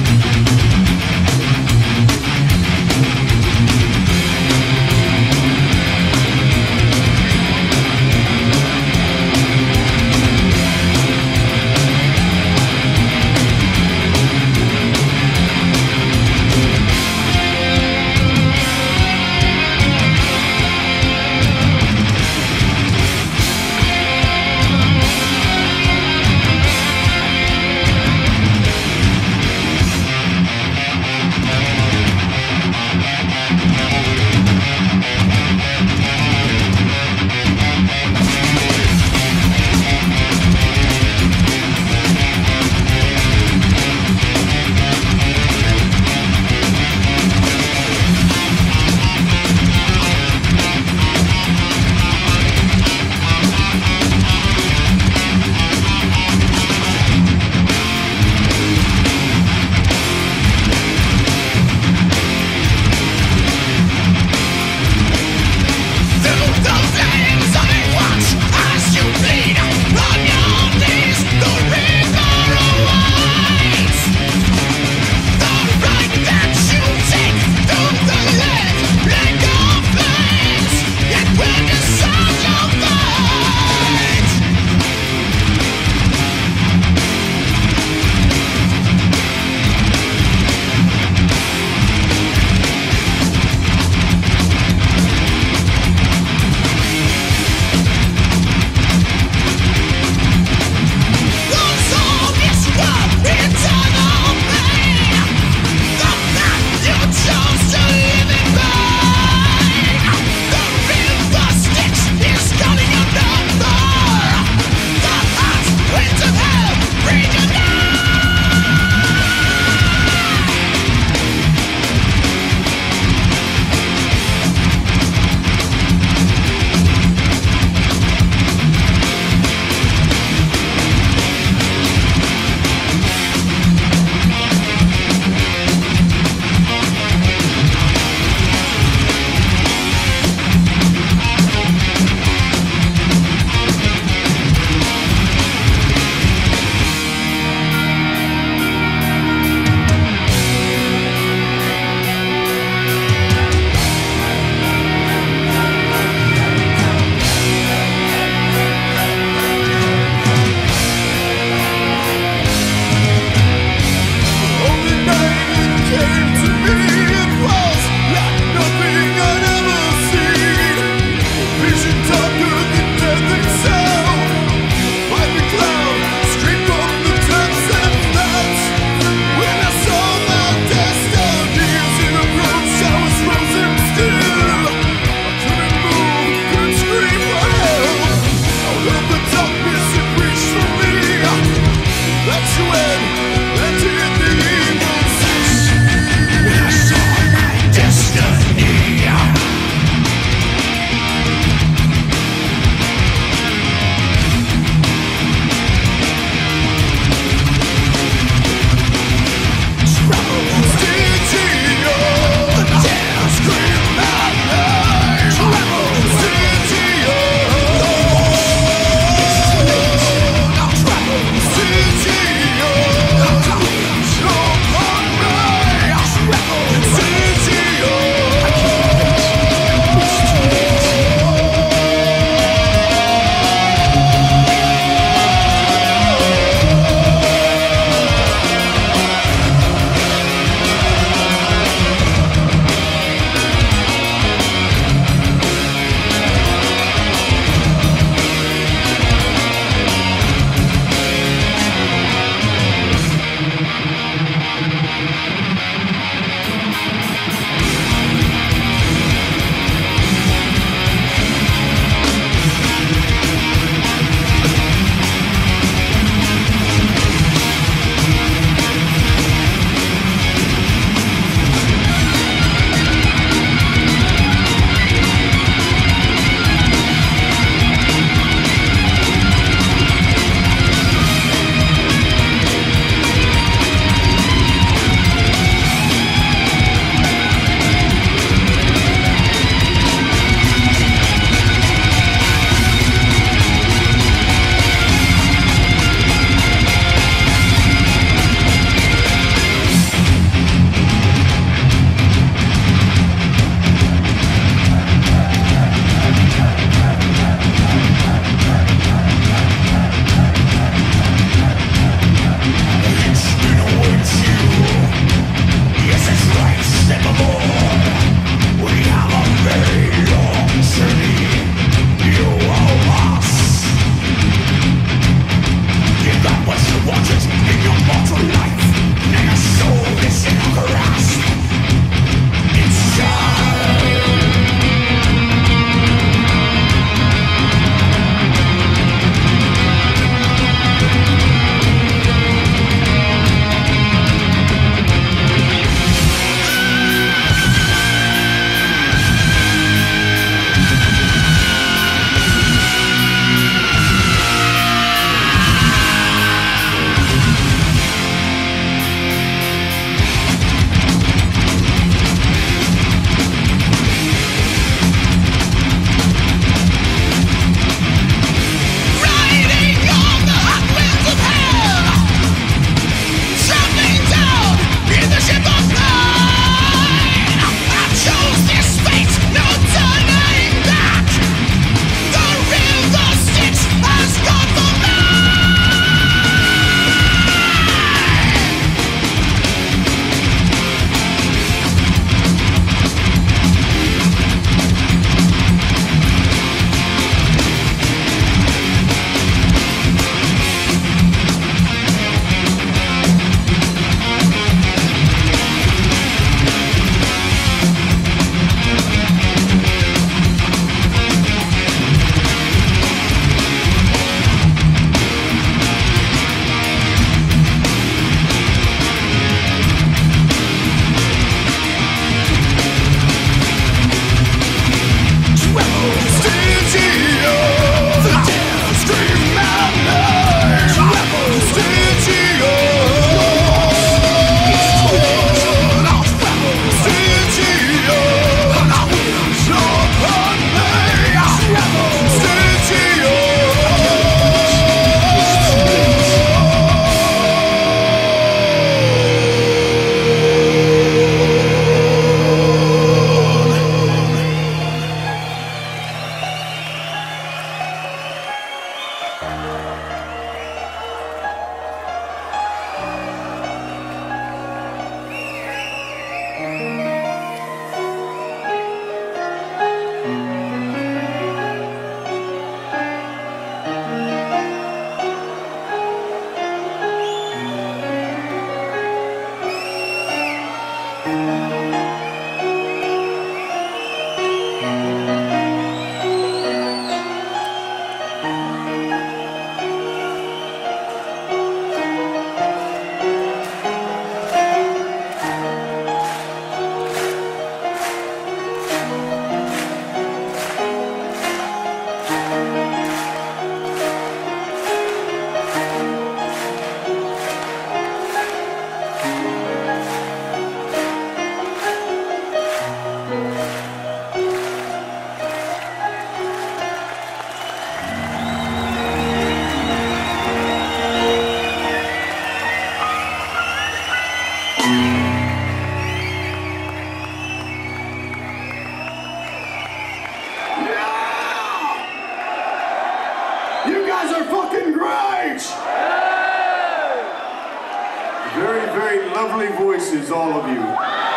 gravelly voices, all of you.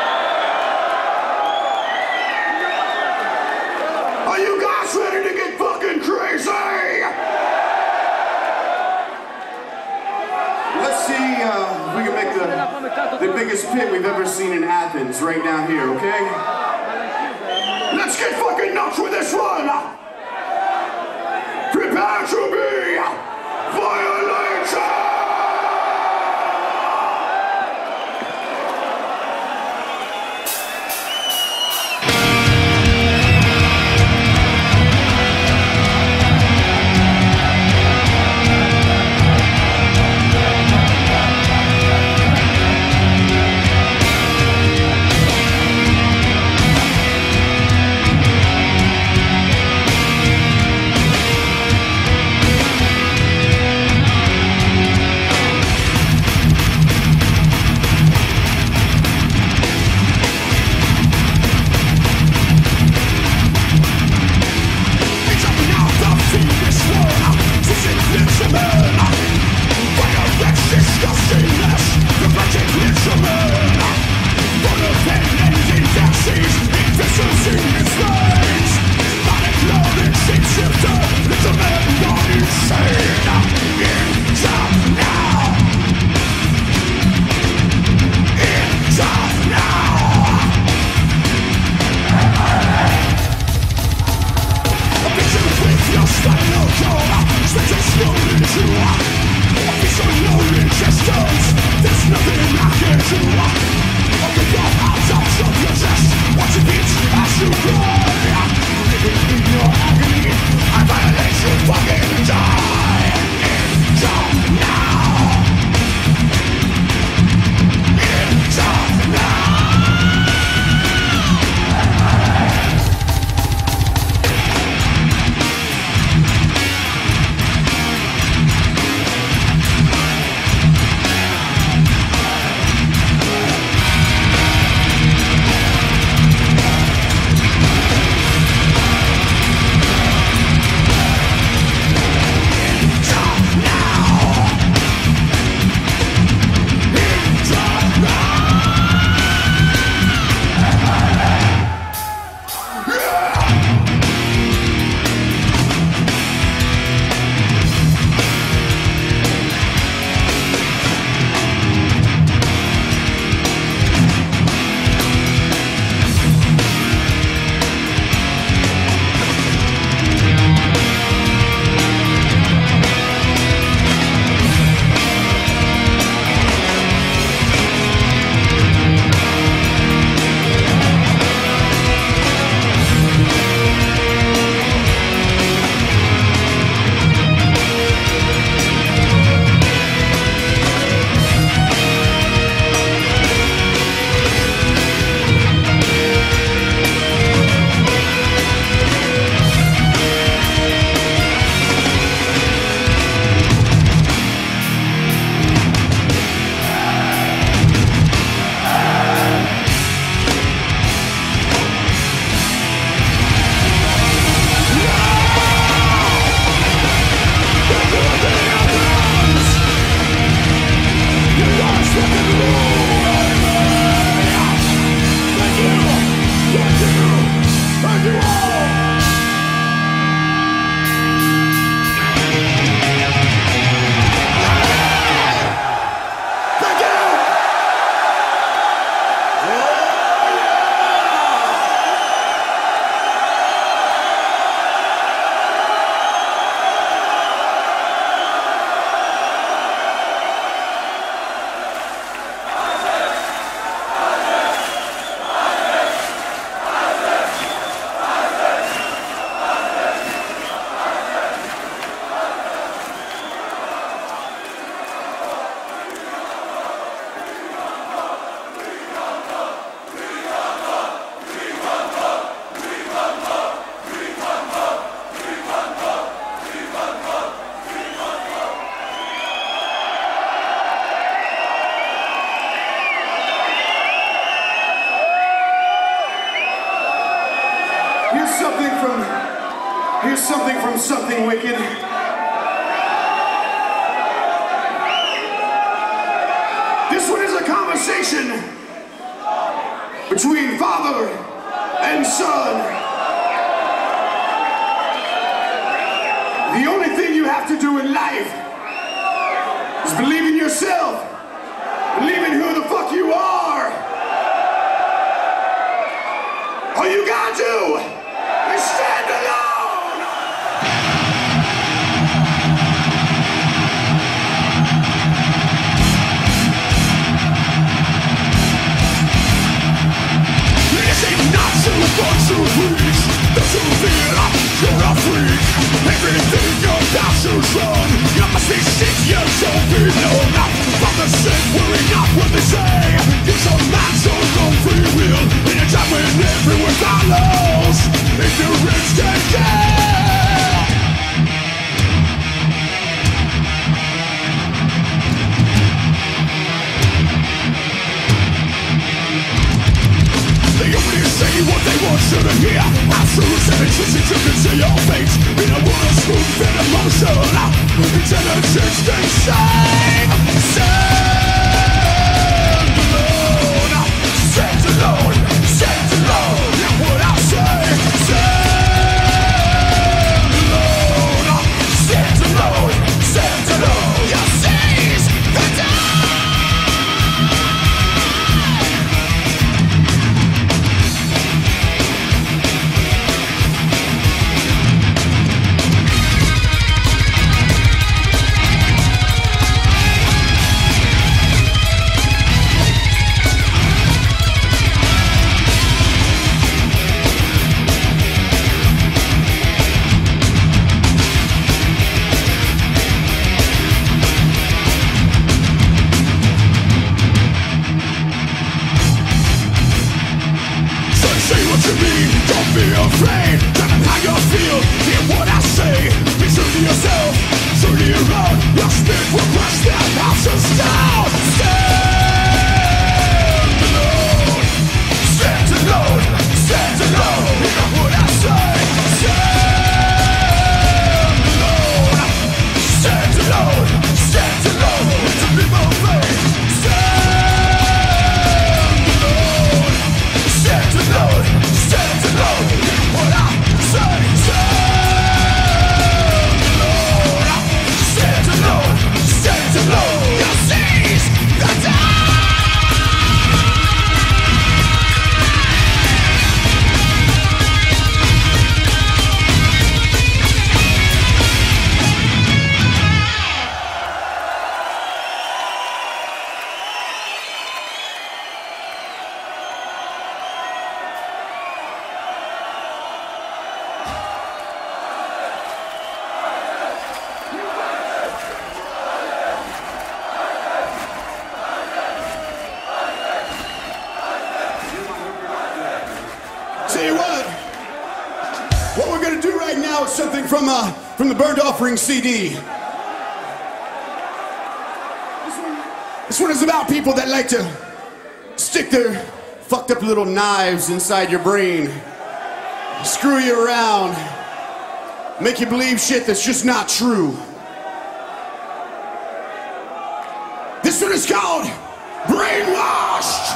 Are you guys ready to get fucking crazy? Let's see uh, if we can make the, the biggest pit we've ever seen in Athens right now here, okay? Let's get fucking nuts with this one! Prepare to be violated! Here's something from, here's something from Something Wicked. This one is a conversation conversation between father and son. The only thing you have to do in life is believe in yourself, believe in who the fuck you are. All you gotta do is stand alone. This ain't not so fun to reach. Don't you feel like you're a freak? Everything about you's wrong. You must be sick, you don't belong. From the sick, worry not what they say. Use your mind, so own free will. In a time when everyone follows, ignorance can kill. They only say what they want you to hear. Absolute sentences that you can see your face. In a world of smooth and emotion, intelligence can save. Stand alone, stand alone, stand alone. Hear what I say. Stand alone, stand alone, stand alone. You seize the day. Say what you mean, don't be afraid. Tell them how you feel, hear what I say. Be true to yourself, true to your own. Your spirit will crush their houses down. Stand alone, stand alone, stand alone. Hear what I say. Stand alone, stand alone, stand alone. It's a leap of faith. Stand alone, stand alone. Stand alone, what I say, stand alone, stand alone, stand alone, you seize the day. Tell you what, what we're gonna do right now is something from uh, from the Burned Offering C D. This one, this one is about people that like to stick their fucked up little knives inside your brain, screw you around, make you believe shit that's just not true. This one is called Brainwashed.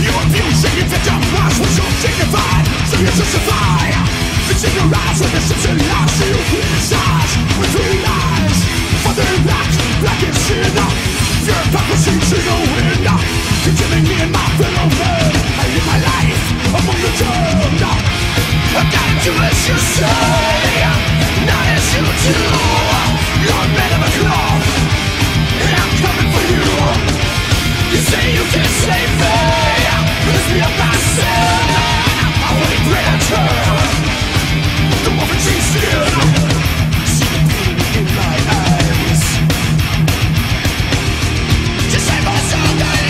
You abuse and you victimize what you're dignified, so you justify. It's in your eyes when the ships and lies, so you criticize with three lies. Father back, black and sin. Your hypocrisy to the wind, condemning me and my fellow men. I live my life among the damned. I gotta do as you say, not as you do. You're made of a cloth, and I'm coming for you. You say you can save me, lift me up myself. I only predator, the wolf in sheep's skin. See the pain in my eyes. Disable us all day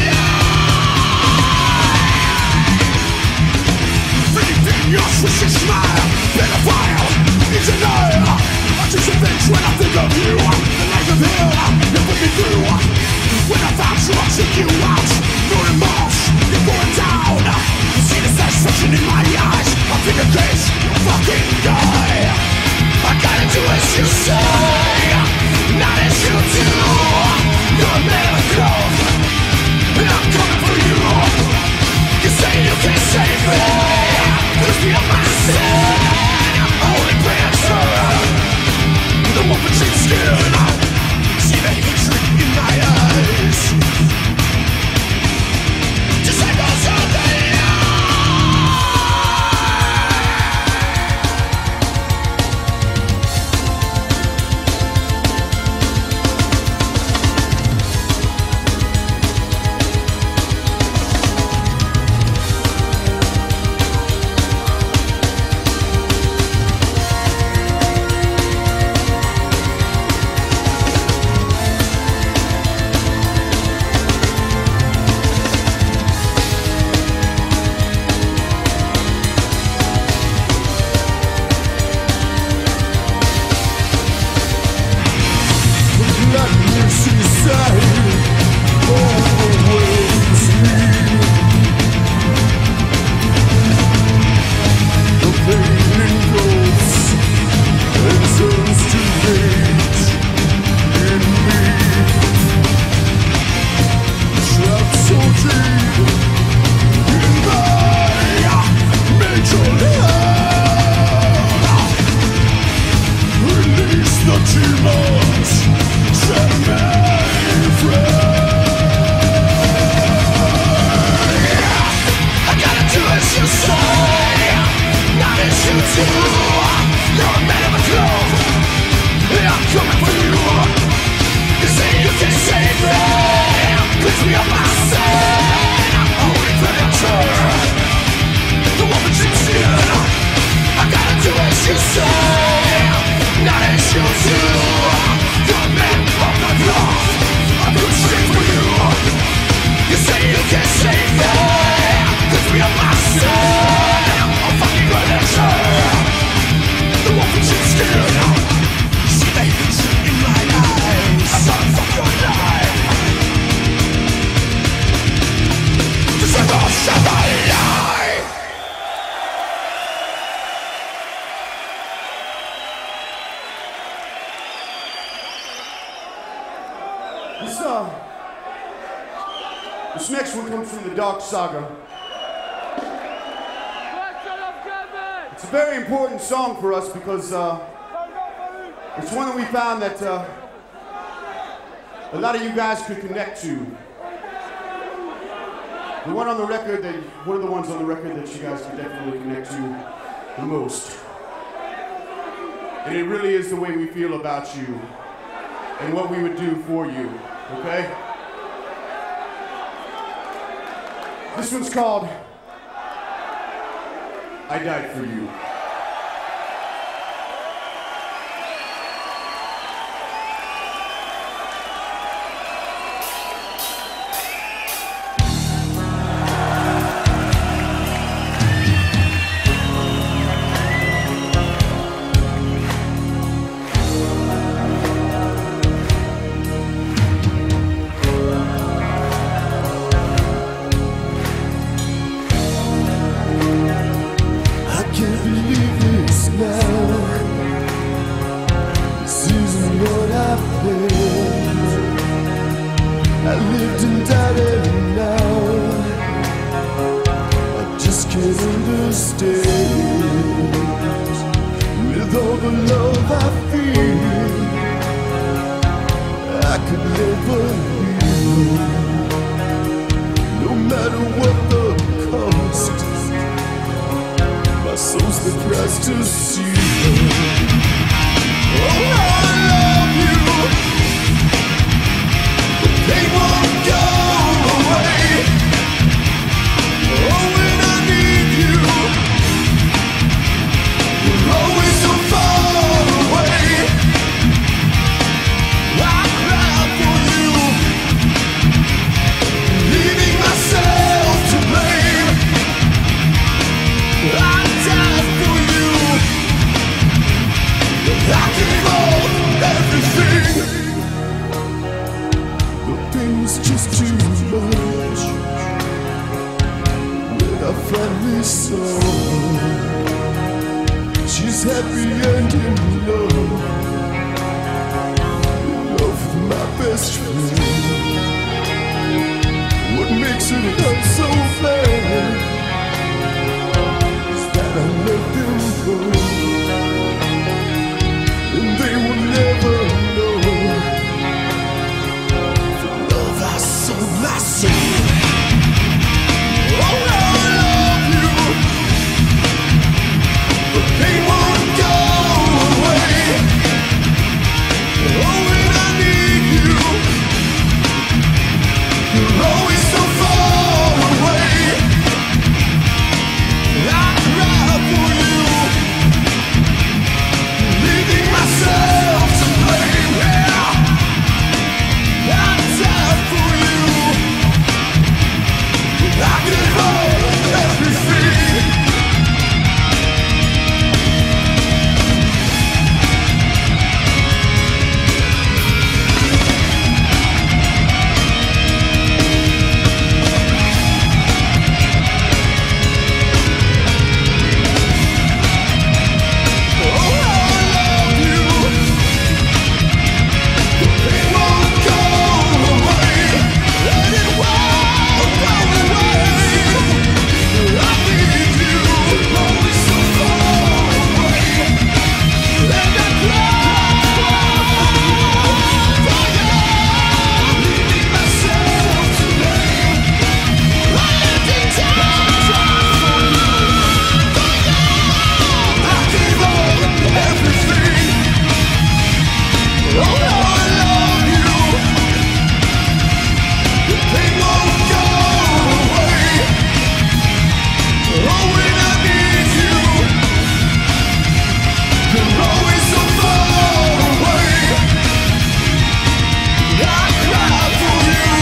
long. Breathing your twisted smile, pedophile, in denial. I choose revenge when I think of you. The light of hell, you put me through. When I found you, I'll take you out. No remorse, you're going down. See the satisfaction in my eyes. I'll pick a case, you fucking die. I gotta do as you say, not as you do. You're made of cloth, and I'm coming for you. You say you can save me, push me up my sin. I'm only predator, the wolf in sheep's skin. See the hatred in my eyes. Disciples of the This, uh, this next one comes from the Dark Saga. It's a very important song for us because uh, it's one that we found that uh, a lot of you guys could connect to. The one on the record that, one of the ones on the record that you guys can definitely connect to the most. And it really is the way we feel about you and what we would do for you, okay? This one's called I Died For You. I can't believe just can't understand. With all the love I feel, I could never heal. No matter what the cost, my soul's the price to see. Oh, I love you, but they won't go away. Oh, when I need you, you're always so far away. I cry for you, leaving myself to blame. I die for you, I give all everything. The pain's just too much. When I finally saw her, she's happy and in love, in love with my best friend. What makes it hurt so bad is that I let them go, and they will never know the love I sold my soul. Oh, I love you, but they won't go away. Oh, when I need you, you're always so far away. I cry for you, leaving myself to blame. Yeah, I die for you, I give all everything. Oh, I love you, but they won't go away. And it won't go away. I need you, always so far away. And I cry for you, leaving myself to blame. I lived in time for you, I gave all everything. Oh, I love you, but they won't go away. Oh, when I need you, you're always so far away. I cry for you,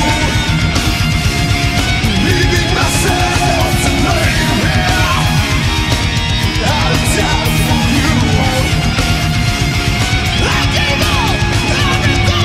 leaving myself to blame. Yeah, I die for you, I gave all everything.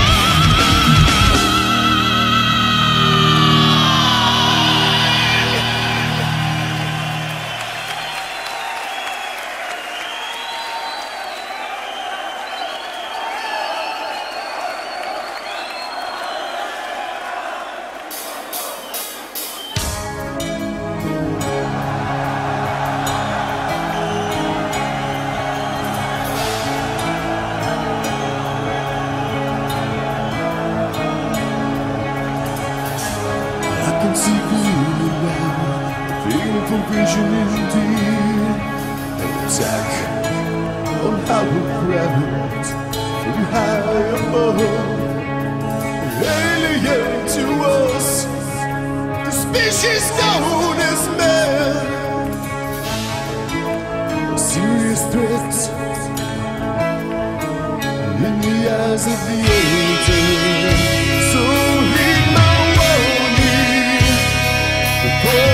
I can see clearly now, painful vision indeed. An attack on our ground, from high above, alien to us, the species known as man. A serious threat in the eyes of the elder. So heed my warning, before